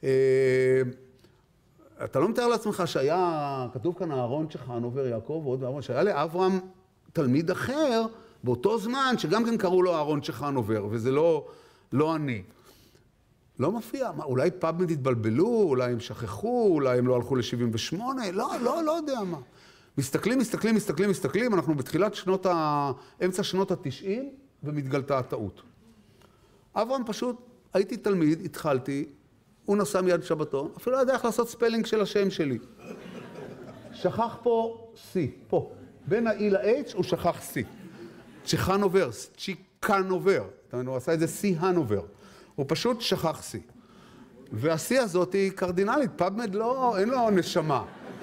אתה לא מתאר לעצמך שהיה, כתוב כאן אהרון צ'חנובר, יעקב ועוד ואהרון, שהיה לאברהם תלמיד אחר, באותו זמן, שגם כן קראו לו אהרון צ'חנובר, וזה לא אני. לא מופיע, אולי פאבמד התבלבלו, אולי הם שכחו, אולי הם לא הלכו ל-78, לא יודע מה. מסתכלים, אנחנו בתחילת אמצע שנות ה-90, ומתגלתה הטעות. אברהם פשוט, הייתי תלמיד, התחלתי, הוא נסע מיד שבתון, אפילו לא יודע איך לעשות ספלינג של השם שלי. שכח פה C, פה. בין ה-E ל-H הוא שכח C. צ'חנובר, צ'יקנובר. הוא עשה את זה C-הנובר. הוא פשוט שכח C. והשיא הזאת היא קרדינלית, פאבמד לא, אין לו נשמה.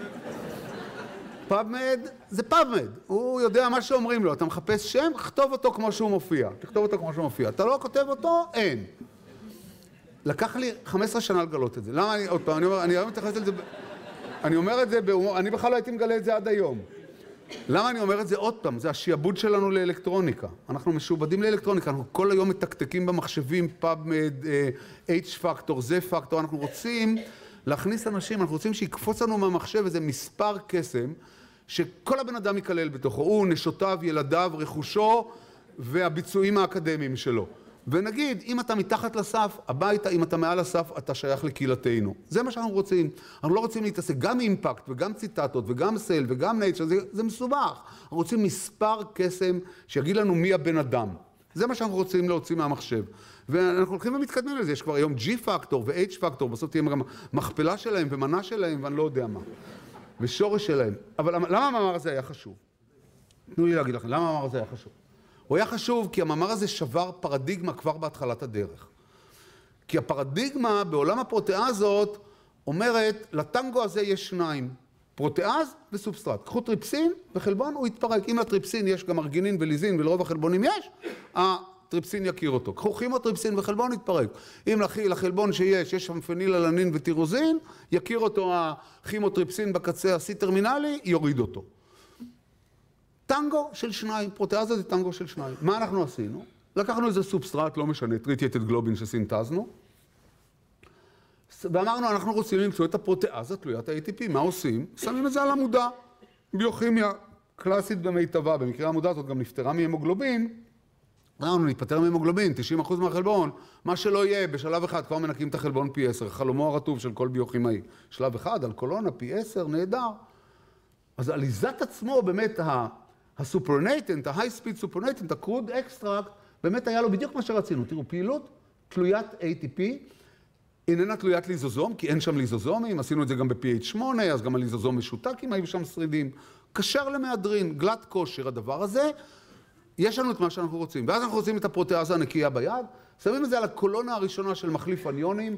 פאבמד זה פאבמד, הוא יודע מה שאומרים לו, אתה מחפש שם, כתוב אותו כמו שהוא מופיע, תכתוב אותו כמו שהוא מופיע, אתה לא כותב אותו, אין. לקח לי 15 שנה לגלות את זה, למה אני, עוד פעם, אני היום מתייחס לזה, אני אומר את זה, אני בכלל לא הייתי מגלה את זה עד היום. למה אני אומר את זה עוד פעם? זה השיעבוד שלנו לאלקטרוניקה. אנחנו משועבדים לאלקטרוניקה, אנחנו כל היום מתקתקים במחשבים, פאבמד, H-פקטור, Z-פקטור, אנחנו רוצים להכניס אנשים, אנחנו רוצים שיקפוץ לנו מהמחשב איזה מספר קסם, שכל הבן אדם ייכלל בתוכו, הוא, נשותיו, ילדיו, רכושו והביצועים האקדמיים שלו. ונגיד, אם אתה מתחת לסף, הביתה, אם אתה מעל הסף, אתה שייך לקהילתנו. זה מה שאנחנו רוצים. אנחנו לא רוצים להתעסק גם אימפקט וגם ציטטות וגם סל וגם נייצ'ר, זה מסובך. אנחנו רוצים מספר קסם שיגיד לנו מי הבן אדם. זה מה שאנחנו רוצים להוציא מהמחשב. ואנחנו הולכים ומתקדמים לזה, יש כבר היום G-פקטור ו-H-פקטור, בסוף תהיה גם מכפלה שלהם ומנה שלהם ואני לא יודע מה. ושורש שלהם. אבל למה המאמר הזה היה חשוב? תנו לי להגיד לכם, למה המאמר הזה היה חשוב? הוא היה חשוב כי המאמר הזה שבר פרדיגמה כבר בהתחלת הדרך. כי הפרדיגמה בעולם הפרוטאזות אומרת, לטנגו הזה יש שניים, פרוטאז וסובסטרט. קחו טריפסין וחלבון, הוא יתפרק. אם לטריפסין יש גם ארגינין וליזין ולרוב החלבונים יש, הטריפסין יכיר אותו. קחו כימוטריפסין וחלבון יתפרק. אם לחלבון יש שם פנילאלנין וטירוזין, יכיר אותו הכימוטריפסין בקצה הסי-טרמינלי, יוריד אותו. טנגו של שניים, פרוטאזה זה טנגו של שניים. מה אנחנו עשינו? לקחנו איזה סובסטרט, לא משנה, טריטייטד גלובין שסינתזנו, ואמרנו, אנחנו רוצים למצוא את הפרוטאזה תלוית ה-ATP. מה עושים? שמים את זה על עמודה. ביוכימיה קלאסית במיטבה, במקרה העמודה הזאת גם נפטרה מהמוגלובין. אמרנו, ניפטר מהמוגלובין, 90% מהחלבון, מה שלא יהיה, בשלב אחד כבר מנקים את החלבון פי 10, חלומו הרטוב של כל ביוכימאי. שלב אחד, אלכוהולונה, פי 10, נהדר. אז עליזת עצמו, באמת, הסופרנייטנט, ההי-ספיד סופרנייטנט, הקרוד אקסטרקט, באמת היה לו בדיוק מה שרצינו. תראו, פעילות תלוית ATP, איננה תלוית ליזוזום, כי אין שם ליזוזומים, עשינו את זה גם ב-pH8, אז גם הליזוזום משותק אם היו שם שרידים. קשר למהדרין, גלת כושר, הדבר הזה, יש לנו את מה שאנחנו רוצים. ואז אנחנו רוצים את הפרוטאזה הנקייה ביד, שמים את זה על הקולונה הראשונה של מחליף אניונים,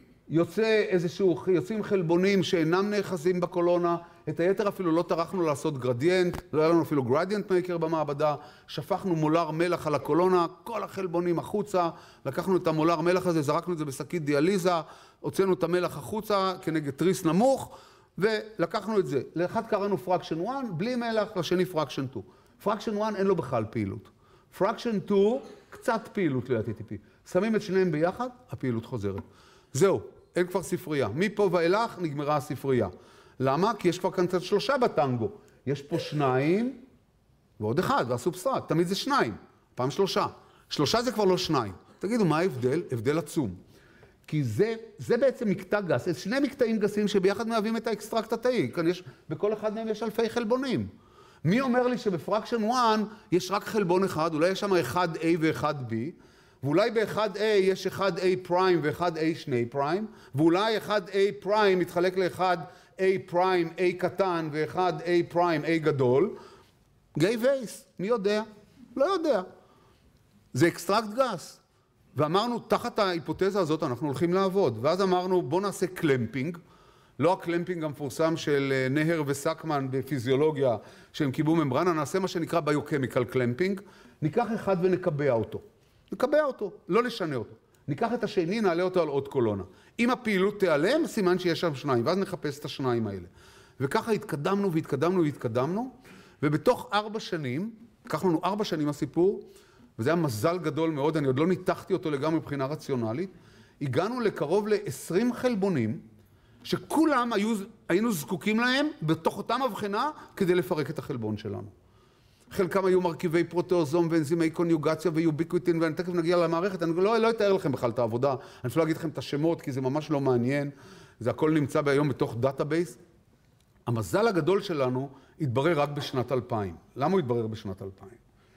יוצאים חלבונים שאינם נאחזים בקולונה, את היתר אפילו לא טרחנו לעשות גרדיאנט, לא היה לנו אפילו גרדיאנט מייקר במעבדה, שפכנו מולר מלח על הקולונה, כל החלבונים החוצה, לקחנו את המולר מלח הזה, זרקנו את זה בשקית דיאליזה, הוצאנו את המלח החוצה כנגד תריס נמוך, ולקחנו את זה. לאחד קראנו פרקשן 1, בלי מלח, לשני פרקשן 2. פרקשן 1 אין לו בכלל פעילות. פרקשן 2, קצת פעילות ליד ATP. שמים את שניהם ביחד, הפעילות חוזרת. זהו, אין כבר ספרייה. מפה ואילך נגמרה הספרייה. למה? כי יש כבר כאן קצת 3 בטנגו. יש פה 2 ועוד 1, והסובסטרט. תמיד זה 2, פעם 3. 3 זה כבר לא 2. תגידו, מה ההבדל? הבדל עצום. כי זה בעצם מקטע גס. זה 2 מקטעים גסים שביחד מהווים את האקסטרקט התאי. כאן יש, בכל אחד מהם יש אלפי חלבונים. מי אומר לי שבפרקשן 1 יש רק חלבון אחד, אולי יש שם 1A ו-1B, ואולי ב-1A יש 1A פריים ו-1A שני פריים, ואולי 1A פריים מתחלק ל-1A פריים A קטן ו-1A פריים A גדול. גיא וייס, מי יודע? לא יודע. זה אקסטרקט גס. ואמרנו, תחת ההיפותזה הזאת אנחנו הולכים לעבוד. ואז אמרנו, בוא נעשה קלמפינג. לא הקלמפינג המפורסם של נהר וסקמן בפיזיולוגיה, שהם קיבלו ממברנה, נעשה מה שנקרא ביוקמיקל קלמפינג. ניקח אחד ונקבע אותו. נקבע אותו, לא נשנה אותו. ניקח את השני, נעלה אותו על עוד קולונה. אם הפעילות תיעלם, סימן שיש שם 2, ואז נחפש את השניים האלה. וככה התקדמנו והתקדמנו והתקדמנו, ובתוך 4 שנים, לקח לנו 4 שנים הסיפור, וזה היה מזל גדול מאוד, אני עוד לא ניתחתי אותו לגמרי מבחינה רציונלית, הגענו לקרוב ל-20 חלבונים, שכולם היינו זקוקים להם בתוך אותה מבחנה כדי לפרק את החלבון שלנו. חלקם היו מרכיבי פרוטאוזום ואנזימי קוניוגציה ויוביקוויטין, ואני תכף נגיע למערכת, אני לא אתאר לכם בכלל את העבודה, אני אפילו אגיד לכם את השמות כי זה ממש לא מעניין, זה הכל נמצא היום בתוך דאטאבייס. המזל הגדול שלנו התברר רק בשנת 2000. למה הוא התברר בשנת 2000?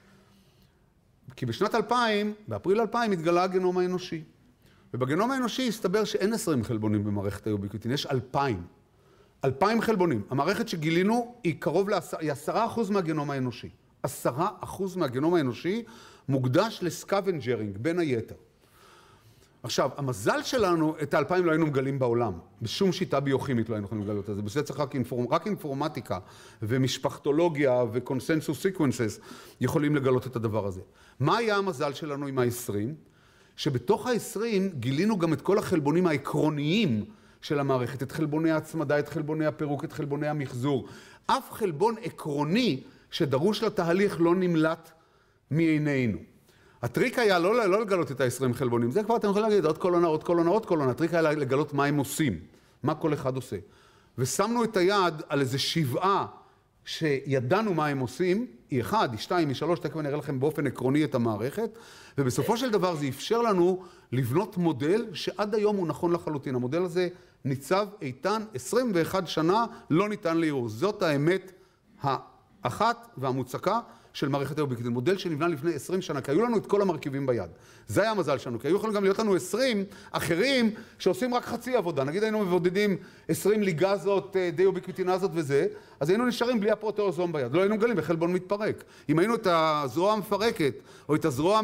כי בשנת 2000, באפריל 2000, התגלה הגנום האנושי. ובגנום האנושי הסתבר שאין 20 חלבונים במערכת היוביקוויטין, יש 2,000. 2,000 חלבונים. המערכת שגילינו היא קרוב ל10% מהגנום האנושי. 10% מהגנום האנושי מוקדש לסקוונג'רינג, בין היתר. עכשיו, המזל שלנו, את ה-2000 לא היינו מגלים בעולם. בשום שיטה ביוכימית לא היינו יכולים לגלות את זה. בשביל זה צריך רק אינפורמטיקה ומשפחתולוגיה וקונסנסוס סיקוונסס יכולים לגלות את הדבר הזה. מה היה המזל שלנו עם ה-20? שבתוך ה-20 גילינו גם את כל החלבונים העקרוניים של המערכת, את חלבוני ההצמדה, את חלבוני הפירוק, את חלבוני המחזור. אף חלבון עקרוני שדרוש לתהליך לא נמלט מעינינו. הטריק היה לא לגלות את ה-20 חלבונים, זה כבר אתם יכולים להגיד עוד קולונה, עוד קולונה, עוד קולונה. הטריק היה לגלות מה הם עושים, מה כל אחד עושה. ושמנו את היד על איזה 7 שידענו מה הם עושים, E1, E2, E3, תכף אני אראה לכם באופן עקרוני את המערכת, ובסופו של דבר זה אפשר לנו לבנות מודל שעד היום הוא נכון לחלוטין. המודל הזה ניצב איתן 21 שנה, לא ניתן לערעור. זאת האמת האחת והמוצקה של מערכת האובייקטיבית. מודל שנבנה לפני 20 שנה, כי היו לנו את כל המרכיבים ביד. זה היה המזל שלנו, כי היו יכולים גם להיות לנו 20 אחרים שעושים רק חצי עבודה. נגיד היינו מבודדים 20 ליגזות, דיאוביקיטינזות וזה, אז היינו נשארים בלי הפרוטאוזום ביד. לא היינו מגלים בחלבון מתפרק. אם היינו את הזרוע המפרקת, או את הזרוע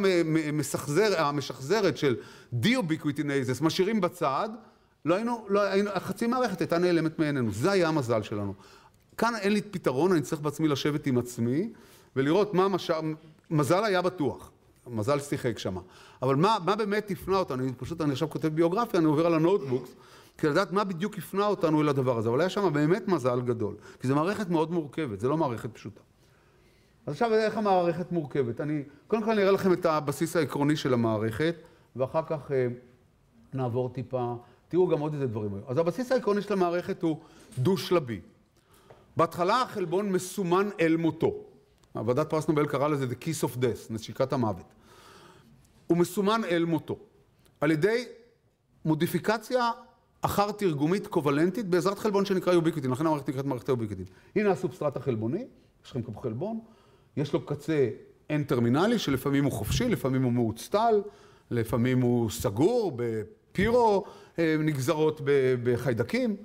המשחזרת של דיאוביקיטינזס, משאירים בצד, חצי מערכת הייתה נעלמת מעינינו. זה היה המזל שלנו. כאן אין לי פתרון, אני צריך בעצמי לשבת עם עצמי, ולראות מה מזל היה בטוח, מזל שיחק שמה. אבל מה באמת הפנה אותנו? אני עכשיו כותב ביוגרפיה, אני עובר על הנוטבוקס, כדי לדעת מה בדיוק הפנה אותנו אל הדבר הזה. אבל היה שם באמת מזל גדול, כי זו מערכת מאוד מורכבת, זה לא מערכת פשוטה. אז עכשיו איך המערכת מורכבת? קודם כל אני אראה לכם את הבסיס העקרוני של המערכת, ואחר כך נעבור טיפה, תראו גם עוד איזה דברים. אז הבסיס העקרוני של המערכת הוא דו-שלבי. בהתחלה החלבון מסומן אל מותו. ועדת פרס נובל קרא לזה The Kiss of Death, נשיקת המוות. הוא מסומן אל מותו, על ידי מודיפיקציה אחר תרגומית קובלנטית בעזרת חלבון שנקרא יוביקיטין, לכן המערכת נקראת מערכת היוביקיטין. הנה הסובסטרט החלבוני, יש לכם כמו חלבון, יש לו קצה N-טרמינלי שלפעמים הוא חופשי, לפעמים הוא מעוצטל, לפעמים הוא סגור בפירו נגזרות בחיידקים,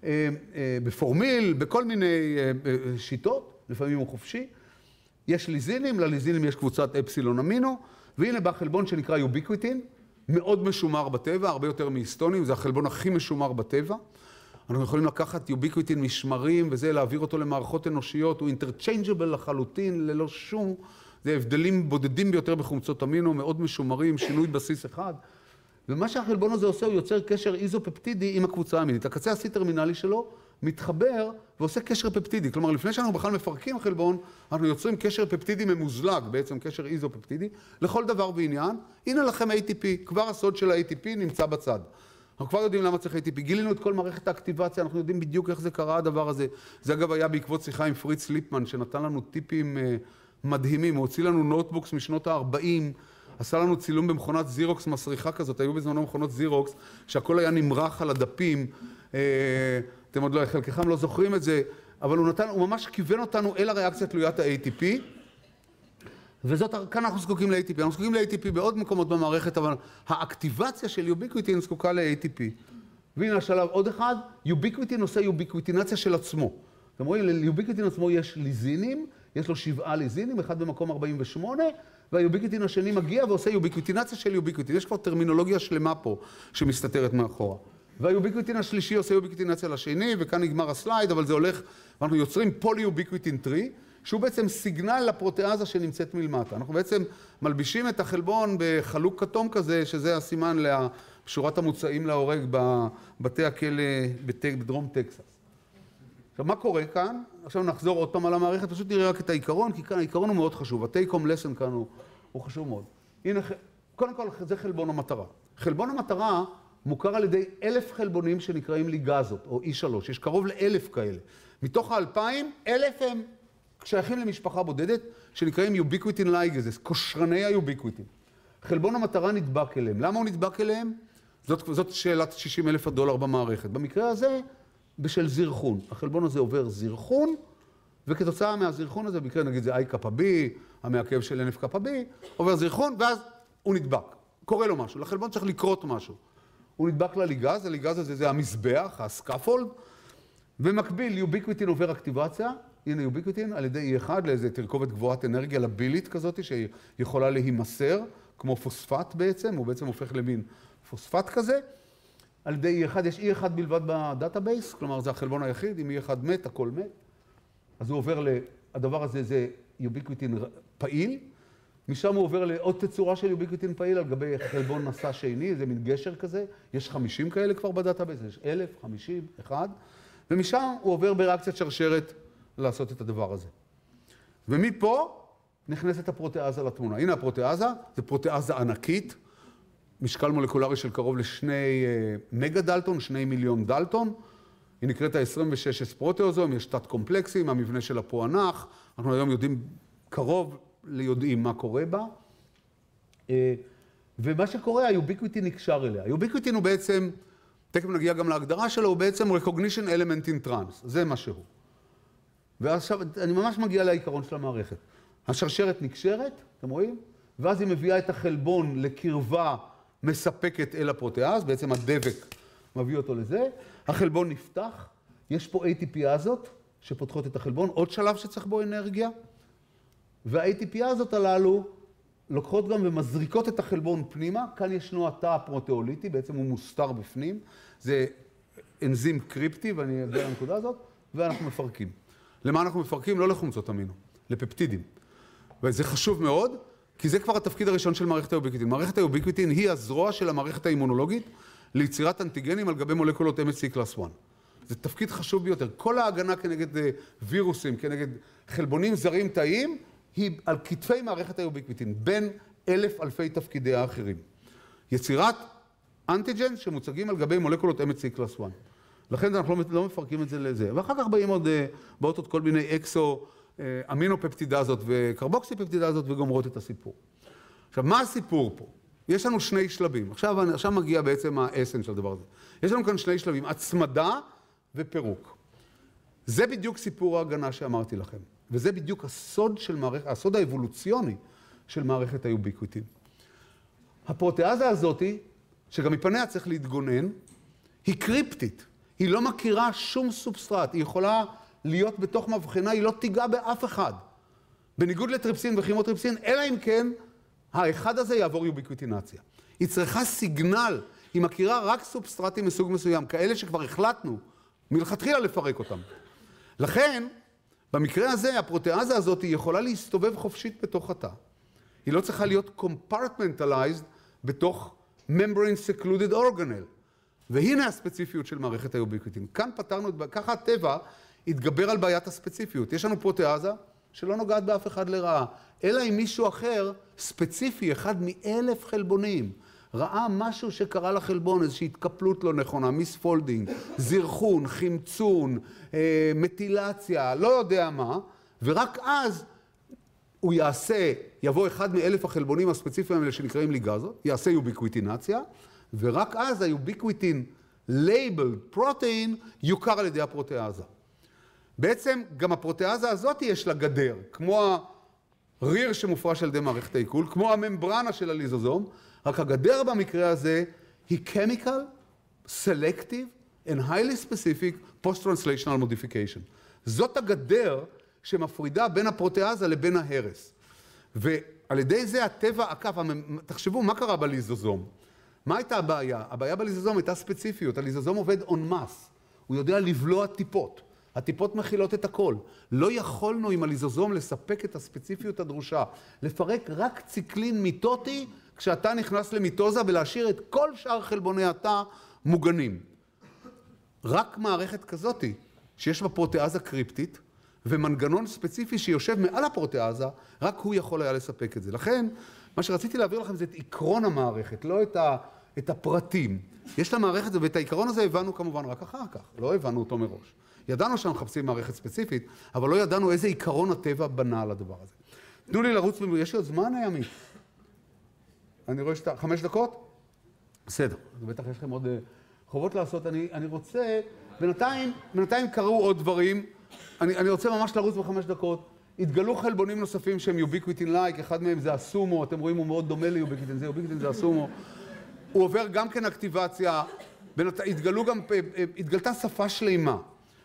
בפורמיל, בכל מיני שיטות, לפעמים הוא חופשי. יש ליזינים, לליזינים יש קבוצת אפסילון אמינו, והנה בא חלבון שנקרא יוביקיטין, מאוד משומר בטבע, הרבה יותר מהיסטונים, זה החלבון הכי משומר בטבע. אנחנו יכולים לקחת יוביקיטין משמרים וזה, להעביר אותו למערכות אנושיות, הוא אינטרצ'יינג'בל לחלוטין, ללא שום, זה הבדלים בודדים ביותר בחומצות אמינו, מאוד משומרים, שינוי בסיס אחד. ומה שהחלבון הזה עושה, הוא יוצר קשר איזופפטידי עם הקבוצה האמינית. הקצה הסי-טרמינלי שלו מתחבר ועושה קשר פפטידי. כלומר, לפני שאנחנו בכלל מפרקים חלבון, אנחנו יוצרים קשר פפטידי ממוזלג, בעצם קשר איזופפטידי, לכל דבר ועניין. הנה לכם ATP, כבר הסוד של ה-ATP נמצא בצד. אנחנו כבר יודעים למה צריך ATP. גילינו את כל מערכת האקטיבציה, אנחנו יודעים בדיוק איך זה קרה הדבר הזה. זה אגב היה בעקבות שיחה עם פריץ ליפמן, שנתן לנו טיפים מדהימים. הוא הוציא לנו נוטבוקס משנות ה-40, עשה לנו צילום במכונת זירוקס מסריחה כזאת, היו בזמנו מכונות זירוקס, שהכל היה נמרח על הדפים, אתם עוד לא, חלקכם לא זוכרים את זה, אבל הוא ממש כיוון אותנו אל הריאקציה תלוית ה-ATP, כאן אנחנו זקוקים ל-ATP, אנחנו זקוקים ל-ATP בעוד מקומות במערכת, אבל האקטיבציה של יוביקיטין זקוקה ל-ATP. והנה השלב עוד אחד, יוביקיטין עושה יוביקוויטינציה של עצמו. אתם רואים, ליוביקיטין עצמו יש ליזינים, יש לו 7 ליזינים, אחד במקום 48, והיוביקיטין השני מגיע ועושה יוביקוויטינציה של יוביקיטין. יש כבר טרמינולוגיה שלמה פה שמסתתרת מאחורה. והיוביקיטין השלישי עושה יוביקוויטינציה לשני, וכאן נגמר הסלייד, אבל זה הולך, ואנחנו יוצרים פולי-יוביקיטין טרי, שהוא בעצם סיגנל לפרוטאזה שנמצאת מלמטה. אנחנו בעצם מלבישים את החלבון בחלוק כתום כזה, שזה הסימן לשורת המוצאים להורג בבתי הכלא בדרום טקסס. עכשיו, מה קורה כאן? עכשיו נחזור עוד פעם על המערכת, פשוט נראה רק את העיקרון, כי כאן העיקרון הוא מאוד חשוב. ה-take-home lesson כאן הוא חשוב מאוד. הנה, קודם כל, זה חלבון המטרה. חלבון המטרה מוכר על ידי 1,000 חלבונים שנקראים ליגזות, או E3. יש קרוב ל1,000 כאלה. מתוך ה2,000, 1,000 הם שייכים למשפחה בודדת, שנקראים יוביקיטין לייגזס, קושרני היוביקיטין. חלבון המטרה נדבק אליהם. למה הוא נדבק אליהם? זאת שאלת $60,000 במערכת. במקרה הזה, בשל זרחון. החלבון הזה עובר זרחון, וכתוצאה מהזרחון הזה, במקרה נגיד זה I קאפה B, המעכב של NF קאפה B, עובר זרחון, ואז הוא נדבק. קורה לו משהו. לחלבון צריך לקרות משהו. הוא נדבק לליגז, הליגז הזה זה המזבח, הסקאפולד, ומקביל יוביקיטין עובר אקטיבציה, הנה יוביקיטין, על ידי E1 לאיזה תרכובת גבוהת אנרגיה לבילית כזאת, שיכולה להימסר, כמו פוספט בעצם, הוא בעצם הופך למין פוספט כזה. על ידי E1, יש E1 בלבד בדאטאבייס, כלומר זה החלבון היחיד, אם E1 מת, הכל מת. אז הוא עובר הדבר הזה זה יוביקוויטין פעיל, משם הוא עובר לעוד תצורה של יוביקוויטין פעיל על גבי חלבון נשא שני, זה מין גשר כזה, יש 50 כאלה כבר בדאטאבייס, יש 1,000, 50, 1, ומשם הוא עובר בריאקציית שרשרת לעשות את הדבר הזה. ומפה נכנסת הפרוטאזה לתמונה. הנה הפרוטאזה, זה פרוטאזה ענקית, משקל מולקולרי של קרוב ל2 מגה דלטון, 2 מיליון דלטון. היא נקראת ה-26 פרוטאוזום, יש תת קומפלקסים, המבנה שלה פוענח, אנחנו היום יודעים קרוב ליודעים מה קורה בה. ומה שקורה, היוביקוויטין נקשר אליה. היוביקוויטין הוא בעצם, תכף נגיע גם להגדרה שלו, הוא בעצם recognition element in trans, זה מה שהוא. ועכשיו, אני ממש מגיע לעיקרון של המערכת. השרשרת נקשרת, אתם רואים? ואז היא מביאה את החלבון לקרבה מספקת אל הפרוטאז, בעצם הדבק מביא אותו לזה. החלבון נפתח, יש פה ATPazות שפותחות את החלבון, עוד שלב שצריך בו אנרגיה. וה-ATPazות הללו לוקחות גם ומזריקות את החלבון פנימה. כאן ישנו התא הפרוטאוליטי, בעצם הוא מוסתר בפנים. זה אנזים קריפטי, ואני אגיע לנקודה הזאת, ואנחנו מפרקים. למה אנחנו מפרקים? לא לחומצות אמינו, לפפטידים. וזה חשוב מאוד, כי זה כבר התפקיד הראשון של מערכת היוביקוויטין. מערכת היוביקוויטין היא הזרוע של המערכת האימונולוגית ליצירת אנטיגנים על גבי מולקולות MHC קלאס 1. זה תפקיד חשוב ביותר. כל ההגנה כנגד וירוסים, כנגד חלבונים זרים תאיים, היא על כתפי מערכת היוביקוויטין, בין 1,000 תפקידי האחרים. יצירת אנטיגן שמוצגים על גבי מולקולות MHC קלאס 1. לכן אנחנו לא מפרקים את זה לזה. ואחר כך באות עוד כל מיני אקסו, אמינופפטידזות וקרבוקסיפפטידזות וגומרות את הסיפור. עכשיו, מה הסיפור פה? יש לנו 2 שלבים. עכשיו מגיע בעצם האסנס של הדבר הזה. יש לנו כאן 2 שלבים, הצמדה ופירוק. זה בדיוק סיפור ההגנה שאמרתי לכם. וזה בדיוק הסוד האבולוציוני של מערכת היוביקוויטין. הפרוטאזה הזאת, שגם מפניה צריך להתגונן, היא קריפטית. היא לא מכירה שום סובסטרט. היא יכולה להיות בתוך מבחנה, היא לא תיגע באף אחד. בניגוד לטריפסין וכימוטריפסין, אלא אם כן, האחד הזה יעבור יוביקוויטינציה. היא צריכה סיגנל, היא מכירה רק סובסטרטים מסוג מסוים, כאלה שכבר החלטנו מלכתחילה לפרק אותם. לכן, במקרה הזה, הפרוטאזה הזאת היא יכולה להסתובב חופשית בתוך התא. היא לא צריכה להיות compartmentalized בתוך membrane secluded organelle. והנה הספציפיות של מערכת היוביקוויטין. כאן פתרנו, ככה הטבע התגבר על בעיית הספציפיות. יש לנו פרוטאזה שלא נוגעת באף אחד לרעה, אלא אם מישהו אחר, ספציפי, אחד מ1,000 חלבונים, ראה משהו שקרה לחלבון, איזושהי התקפלות לא נכונה, מיספולדינג, זרחון, חמצון, מטילציה, לא יודע מה, ורק אז הוא יבוא אחד מ1,000 החלבונים הספציפיים האלה שנקראים ליגזות, יעשה יוביקוויטינציה, ורק אז היוביקוויטין labeled protein יוכר על ידי הפרוטאזה. בעצם גם הפרוטאזה הזאת יש לה גדר, כמו הריר שמופרש על ידי מערכת העיכול, כמו הממברנה של הליזוזום, רק הגדר במקרה הזה היא chemical, selective and highly specific post-translational modification. זאת הגדר שמפרידה בין הפרוטאזה לבין ההרס. ועל ידי זה הטבע עקף, תחשבו מה קרה בליזוזום. מה הייתה הבעיה? הבעיה בליזוזום הייתה ספציפיות, הליזוזום עובד on mass, הוא יודע לבלוע טיפות. הטיפות מכילות את הכל. לא יכולנו עם הליזוזום לספק את הספציפיות הדרושה. לפרק רק ציקלין מיטוטי כשאתה נכנס למיטוזה ולהשאיר את כל שאר חלבוני התא מוגנים. רק מערכת כזאת שיש בה פרוטאזה קריפטית ומנגנון ספציפי שיושב מעל הפרוטאזה, רק הוא יכול היה לספק את זה. לכן, מה שרציתי להעביר לכם זה את עקרון המערכת, לא את הפרטים. יש לה מערכת, ואת העיקרון הזה הבנו כמובן רק אחר כך, לא הבנו אותו מראש. ידענו שאנחנו מחפשים מערכת ספציפית, אבל לא ידענו איזה עיקרון הטבע בנה על הדבר הזה. תנו לי לרוץ, יש לי עוד זמן, עמית? אני רואה 5 דקות? בסדר, בטח יש לכם עוד חובות לעשות. אני רוצה, בינתיים קרו עוד דברים, אני רוצה ממש לרוץ ב5 דקות. התגלו חלבונים נוספים שהם יוביקוויטין-לייק, אחד מהם זה הסומו, אתם רואים הוא מאוד דומה ליוביקוויטין, זה יוביקוויטין, זה הסומו. הוא עובר גם כן אקטיבציה, התגלתה שפה שלימה.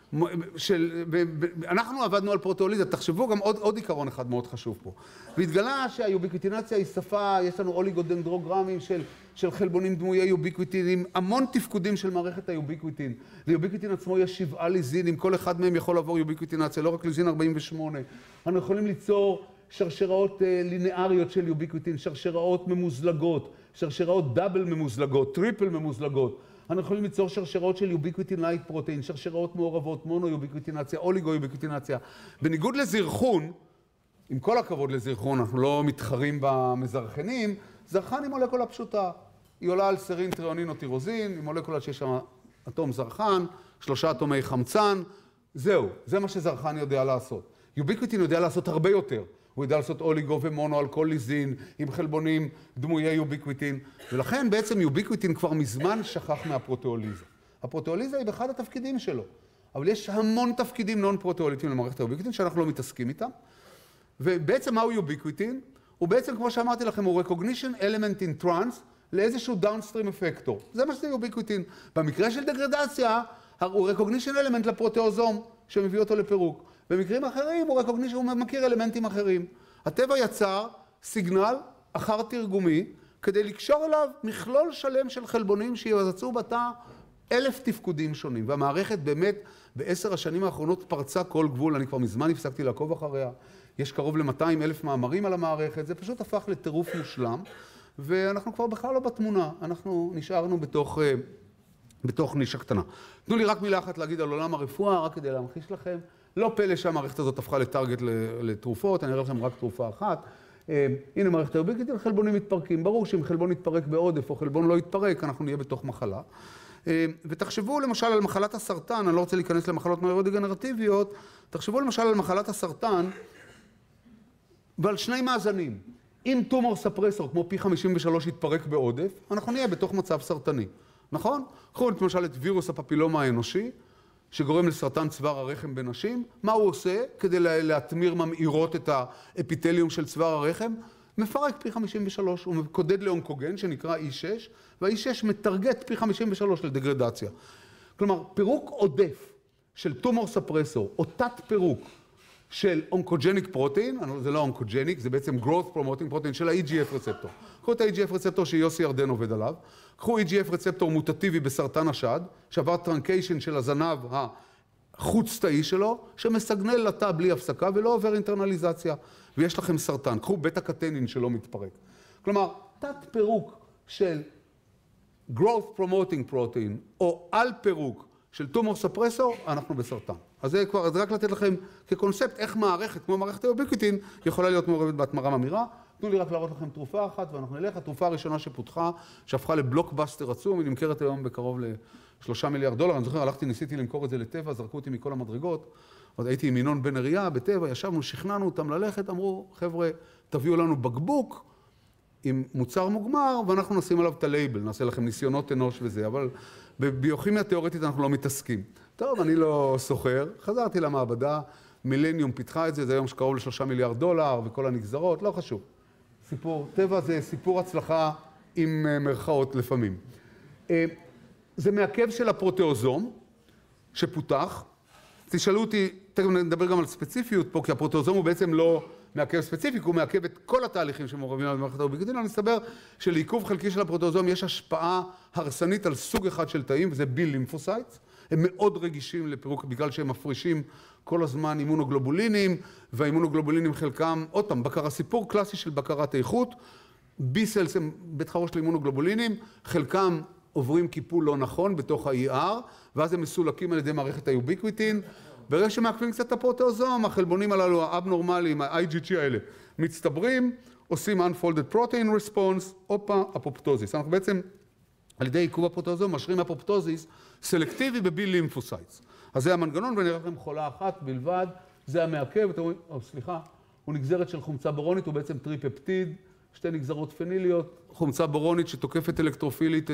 אנחנו עבדנו על פרוטאוליזה, תחשבו גם עוד עיקרון אחד מאוד חשוב פה. והתגלה שהיוביקווטינציה היא שפה, יש לנו אוליגודנדרוגרמים של חלבונים דמויי יוביקוויטין, עם המון תפקודים של מערכת היוביקוויטין. ליוביקוויטין עצמו יש 7 ליזינים, כל אחד מהם יכול לעבור יוביקווטינציה, לא רק ליזין 48. אנחנו יכולים ליצור שרשראות לינאריות של יוביקוויטין, שרשראות ממוזלגות, שרשראות דאבל ממוזלגות, טריפל ממוזלגות. אנחנו יכולים ליצור שרשראות של יוביקוויטין לייק פרוטאין, שרשראות מעורבות, מונו יוביקוויטינציה, אוליגו יוביקוויטינציה. בניגוד לזרחון, עם כל הכבוד לזרחון, אנחנו לא מתחרים במזרחנים, זרחן היא מולקולה פשוטה. היא עולה על סרין, טריאונין או טירוזין, היא מולקולה שיש שם אטום זרחן, 3 אטומי חמצן, זהו, זה מה שזרחן יודע לעשות. יוביקוויטין יודע לעשות הרבה יותר. הוא יודע לעשות אוליגו ומונו על כל ליזין, עם חלבונים דמויי יוביקוויטין, ולכן בעצם יוביקוויטין כבר מזמן שכח מהפרוטאוליזה. הפרוטאוליזה היא באחד התפקידים שלו, אבל יש המון תפקידים נון פרוטאוליטיים למערכת היוביקוויטין שאנחנו לא מתעסקים איתם, ובעצם מהו יוביקוויטין? הוא בעצם, כמו שאמרתי לכם, הוא recognition element in trans לאיזשהו downstream effector. זה מה שזה יוביקוויטין. במקרה של דגרדציה, הוא recognition element לפרוטאוזום שמביא אותו לפירוק. במקרים אחרים הוא מכיר אלמנטים אחרים. הטבע יצר סיגנל אחר תרגומי כדי לקשור אליו מכלול שלם של חלבונים שיבצעו בתא 1000 תפקודים שונים. והמערכת באמת ב10 השנים האחרונות פרצה כל גבול. אני כבר מזמן הפסקתי לעקוב אחריה. יש קרוב ל200,000 מאמרים על המערכת. זה פשוט הפך לטירוף מושלם. ואנחנו כבר בכלל לא בתמונה. אנחנו נשארנו בתוך נישה קטנה. תנו לי רק מילה אחת להגיד על עולם הרפואה, רק כדי להמחיש לכם. לא פלא שהמערכת הזאת הפכה לטרגט לתרופות, אני אראה לכם רק תרופה אחת. הנה מערכת היוביקוויטין, חלבונים מתפרקים. ברור שאם חלבון יתפרק בעודף או חלבון לא יתפרק, אנחנו נהיה בתוך מחלה. ותחשבו למשל על מחלת הסרטן, אני לא רוצה להיכנס למחלות נוירודגנרטיביות, תחשבו למשל על מחלת הסרטן ועל 2 מאזנים. אם טומור ספרסור כמו פי 53 יתפרק בעודף, אנחנו נהיה בתוך מצב סרטני. נכון? קחו למשל את וירוס הפפילומה האנושי, שגורם לסרטן צוואר הרחם בנשים. מה הוא עושה כדי להתמיר ממאירות את האפיטליום של צוואר הרחם? מפרק פי 53, הוא קודד לאונקוגן שנקרא E6, וה-E6 מטרגט פי 53 לדגרדציה. כלומר, פירוק עודף של טומור ספרסור, או תת פירוק של אונקוג'ניק פרוטאין, זה לא אונקוג'ניק, זה בעצם growth promoting פרוטאין של ה-EGF רצפטור. קחו את ה-EGF רצפטור שיוסי ירדן עובד עליו, קחו EGF רצפטור מוטטיבי בסרטן השד, שעבר טרנקיישן של הזנב החוץ תאי שלו, שמסגנל לתא בלי הפסקה ולא עובר אינטרנליזציה, ויש לכם סרטן. קחו בטא קטנין שלא מתפרק. כלומר, תת פירוק של growth promoting protein, או על פירוק של טומור ספרסור, אנחנו בסרטן. אז זה כבר, אז רק לתת לכם כקונספט איך מערכת, כמו מערכת היוביקוויטין, יכולה להיות מעורבת בהתמרה ממאירה. תנו לי רק להראות לכם תרופה אחת, ואנחנו נלך. התרופה הראשונה שפותחה, שהפכה לבלוקבאסטר עצום, היא נמכרת היום בקרוב ל$3 מיליארד. אני זוכר, הלכתי, ניסיתי למכור את זה לטבע, זרקו אותי מכל המדרגות. עוד הייתי עם ינון בן אריה בטבע, ישבנו, שכנענו אותם ללכת, אמרו, חבר'ה, תביאו לנו בקבוק עם מוצר מוגמר, ואנחנו נשים עליו את הלייבל, נעשה לכם ניסיונות אנוש וזה, אבל בביוכימיה תיאורטית אנחנו לא מתעסקים. טוב, אני לא סוחר, חזרתי למעבדה, מילניום פיתחה את זה, זה היום שקרוב ל$3 מיליארד, וכל הנגזרות, לא חשוב. סיפור, טבע זה סיפור הצלחה עם מרכאות לפעמים. זה מעכב של הפרוטאוזום שפותח. תשאלו אותי, תכף נדבר גם על ספציפיות פה, כי הפרוטאוזום הוא בעצם לא מעכב ספציפיק, הוא מעכב את כל התהליכים שמעורבים במערכת היוביקוויטין. אני אסתבר שלעיכוב חלקי של הפרוטאוזום יש השפעה הרסנית על סוג אחד של תאים, וזה בי לימפוסייטס. הם מאוד רגישים לפירוק בגלל שהם מפרישים כל הזמן אימונוגלובולינים, והאימונוגלובולינים חלקם, עוד פעם, סיפור קלאסי של בקרת איכות, בי-סלס הם בית חרוש לאימונוגלובולינים, חלקם עוברים קיפול לא נכון בתוך ה-ER, ואז הם מסולקים על ידי מערכת היוביקוויטין. ברגע שמעכבים קצת את הפרוטאוזום, החלבונים הללו, האבנורמליים, ה-IgG האלה, מצטברים, עושים unfolded protein response, אפופטוזיס. אנחנו בעצם, על ידי עיכוב הפרוטאוזום, משרים אפופטוזיס סלקטיבי בבי לימפוסייטס. אז זה המנגנון, ואני אראה לכם חולה אחת בלבד, זה המעכב, אתם אומרים, הוא נגזרת של חומצה בורונית, הוא בעצם טריפפטיד, 2 נגזרות פניליות, חומצה בורונית שתוקפת אלקטרופילית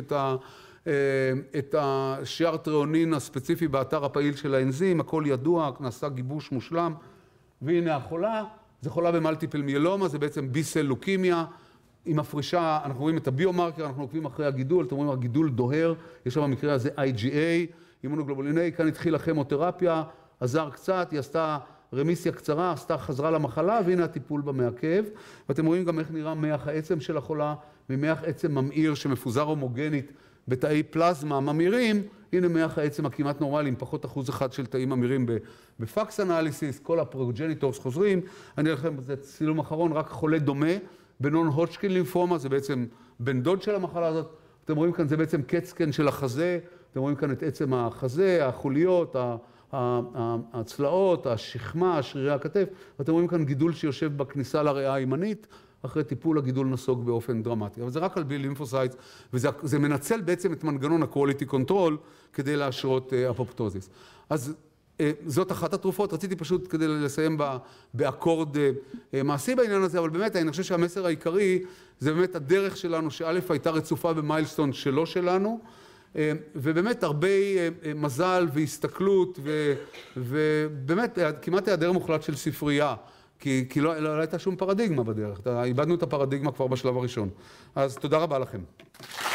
את השיער טריאונין הספציפי באתר הפעיל של האנזים, הכל ידוע, נעשה גיבוש מושלם, והנה החולה, זה חולה במלטיפל מיילומה, זה בעצם בי-סל לוקימיה, עם הפרישה, אנחנו רואים את הביומרקר, אנחנו עוקבים אחרי הגידול, אתם רואים הגידול דוהר, יש שם במקרה הזה IgA, אימונוגלובולין A, כאן התחילה כימותרפיה, עזר קצת, היא עשתה רמיסיה קצרה, חזרה למחלה, והנה הטיפול במעכב. ואתם רואים גם איך נראה מח העצם של החולה, ממח עצם ממאיר שמפוזר הומוגנית בתאי פלזמה ממאירים, הנה מח העצם הכמעט נורמלי, עם פחות 1% של תאים ממאירים בפקס אנליסיס, כל הפרוג'ניטורס חוזרים. אני אראה לכם, זה צילום אחרון, רק חולה דומה, בנון הודג'קין לימפומה, זה בעצם בן דוד של המחלה הזאת. אתם רואים כאן, זה בעצם קט-סקן של החזה, אתם רואים כאן את עצם החזה, החוליות, הצלעות, השכמה, שרירי הכתף, ואתם רואים כאן גידול שיושב בכניסה לריאה הימנית, אחרי טיפול הגידול נסוג באופן דרמטי. אבל זה רק על בי לימפוסייטס, וזה מנצל בעצם את מנגנון ה-quality control כדי להשרות אפופטוזיס. אז זאת אחת התרופות, רציתי פשוט כדי לסיים באקורד מעשי בעניין הזה, אבל באמת אני חושב שהמסר העיקרי זה באמת הדרך שלנו, שא' הייתה רצופה במיילסטון שלנו, ובאמת הרבה מזל והסתכלות, ובאמת כמעט היעדר מוחלט של ספרייה, כי לא הייתה שום פרדיגמה בדרך, איבדנו את הפרדיגמה כבר בשלב הראשון. אז תודה רבה לכם.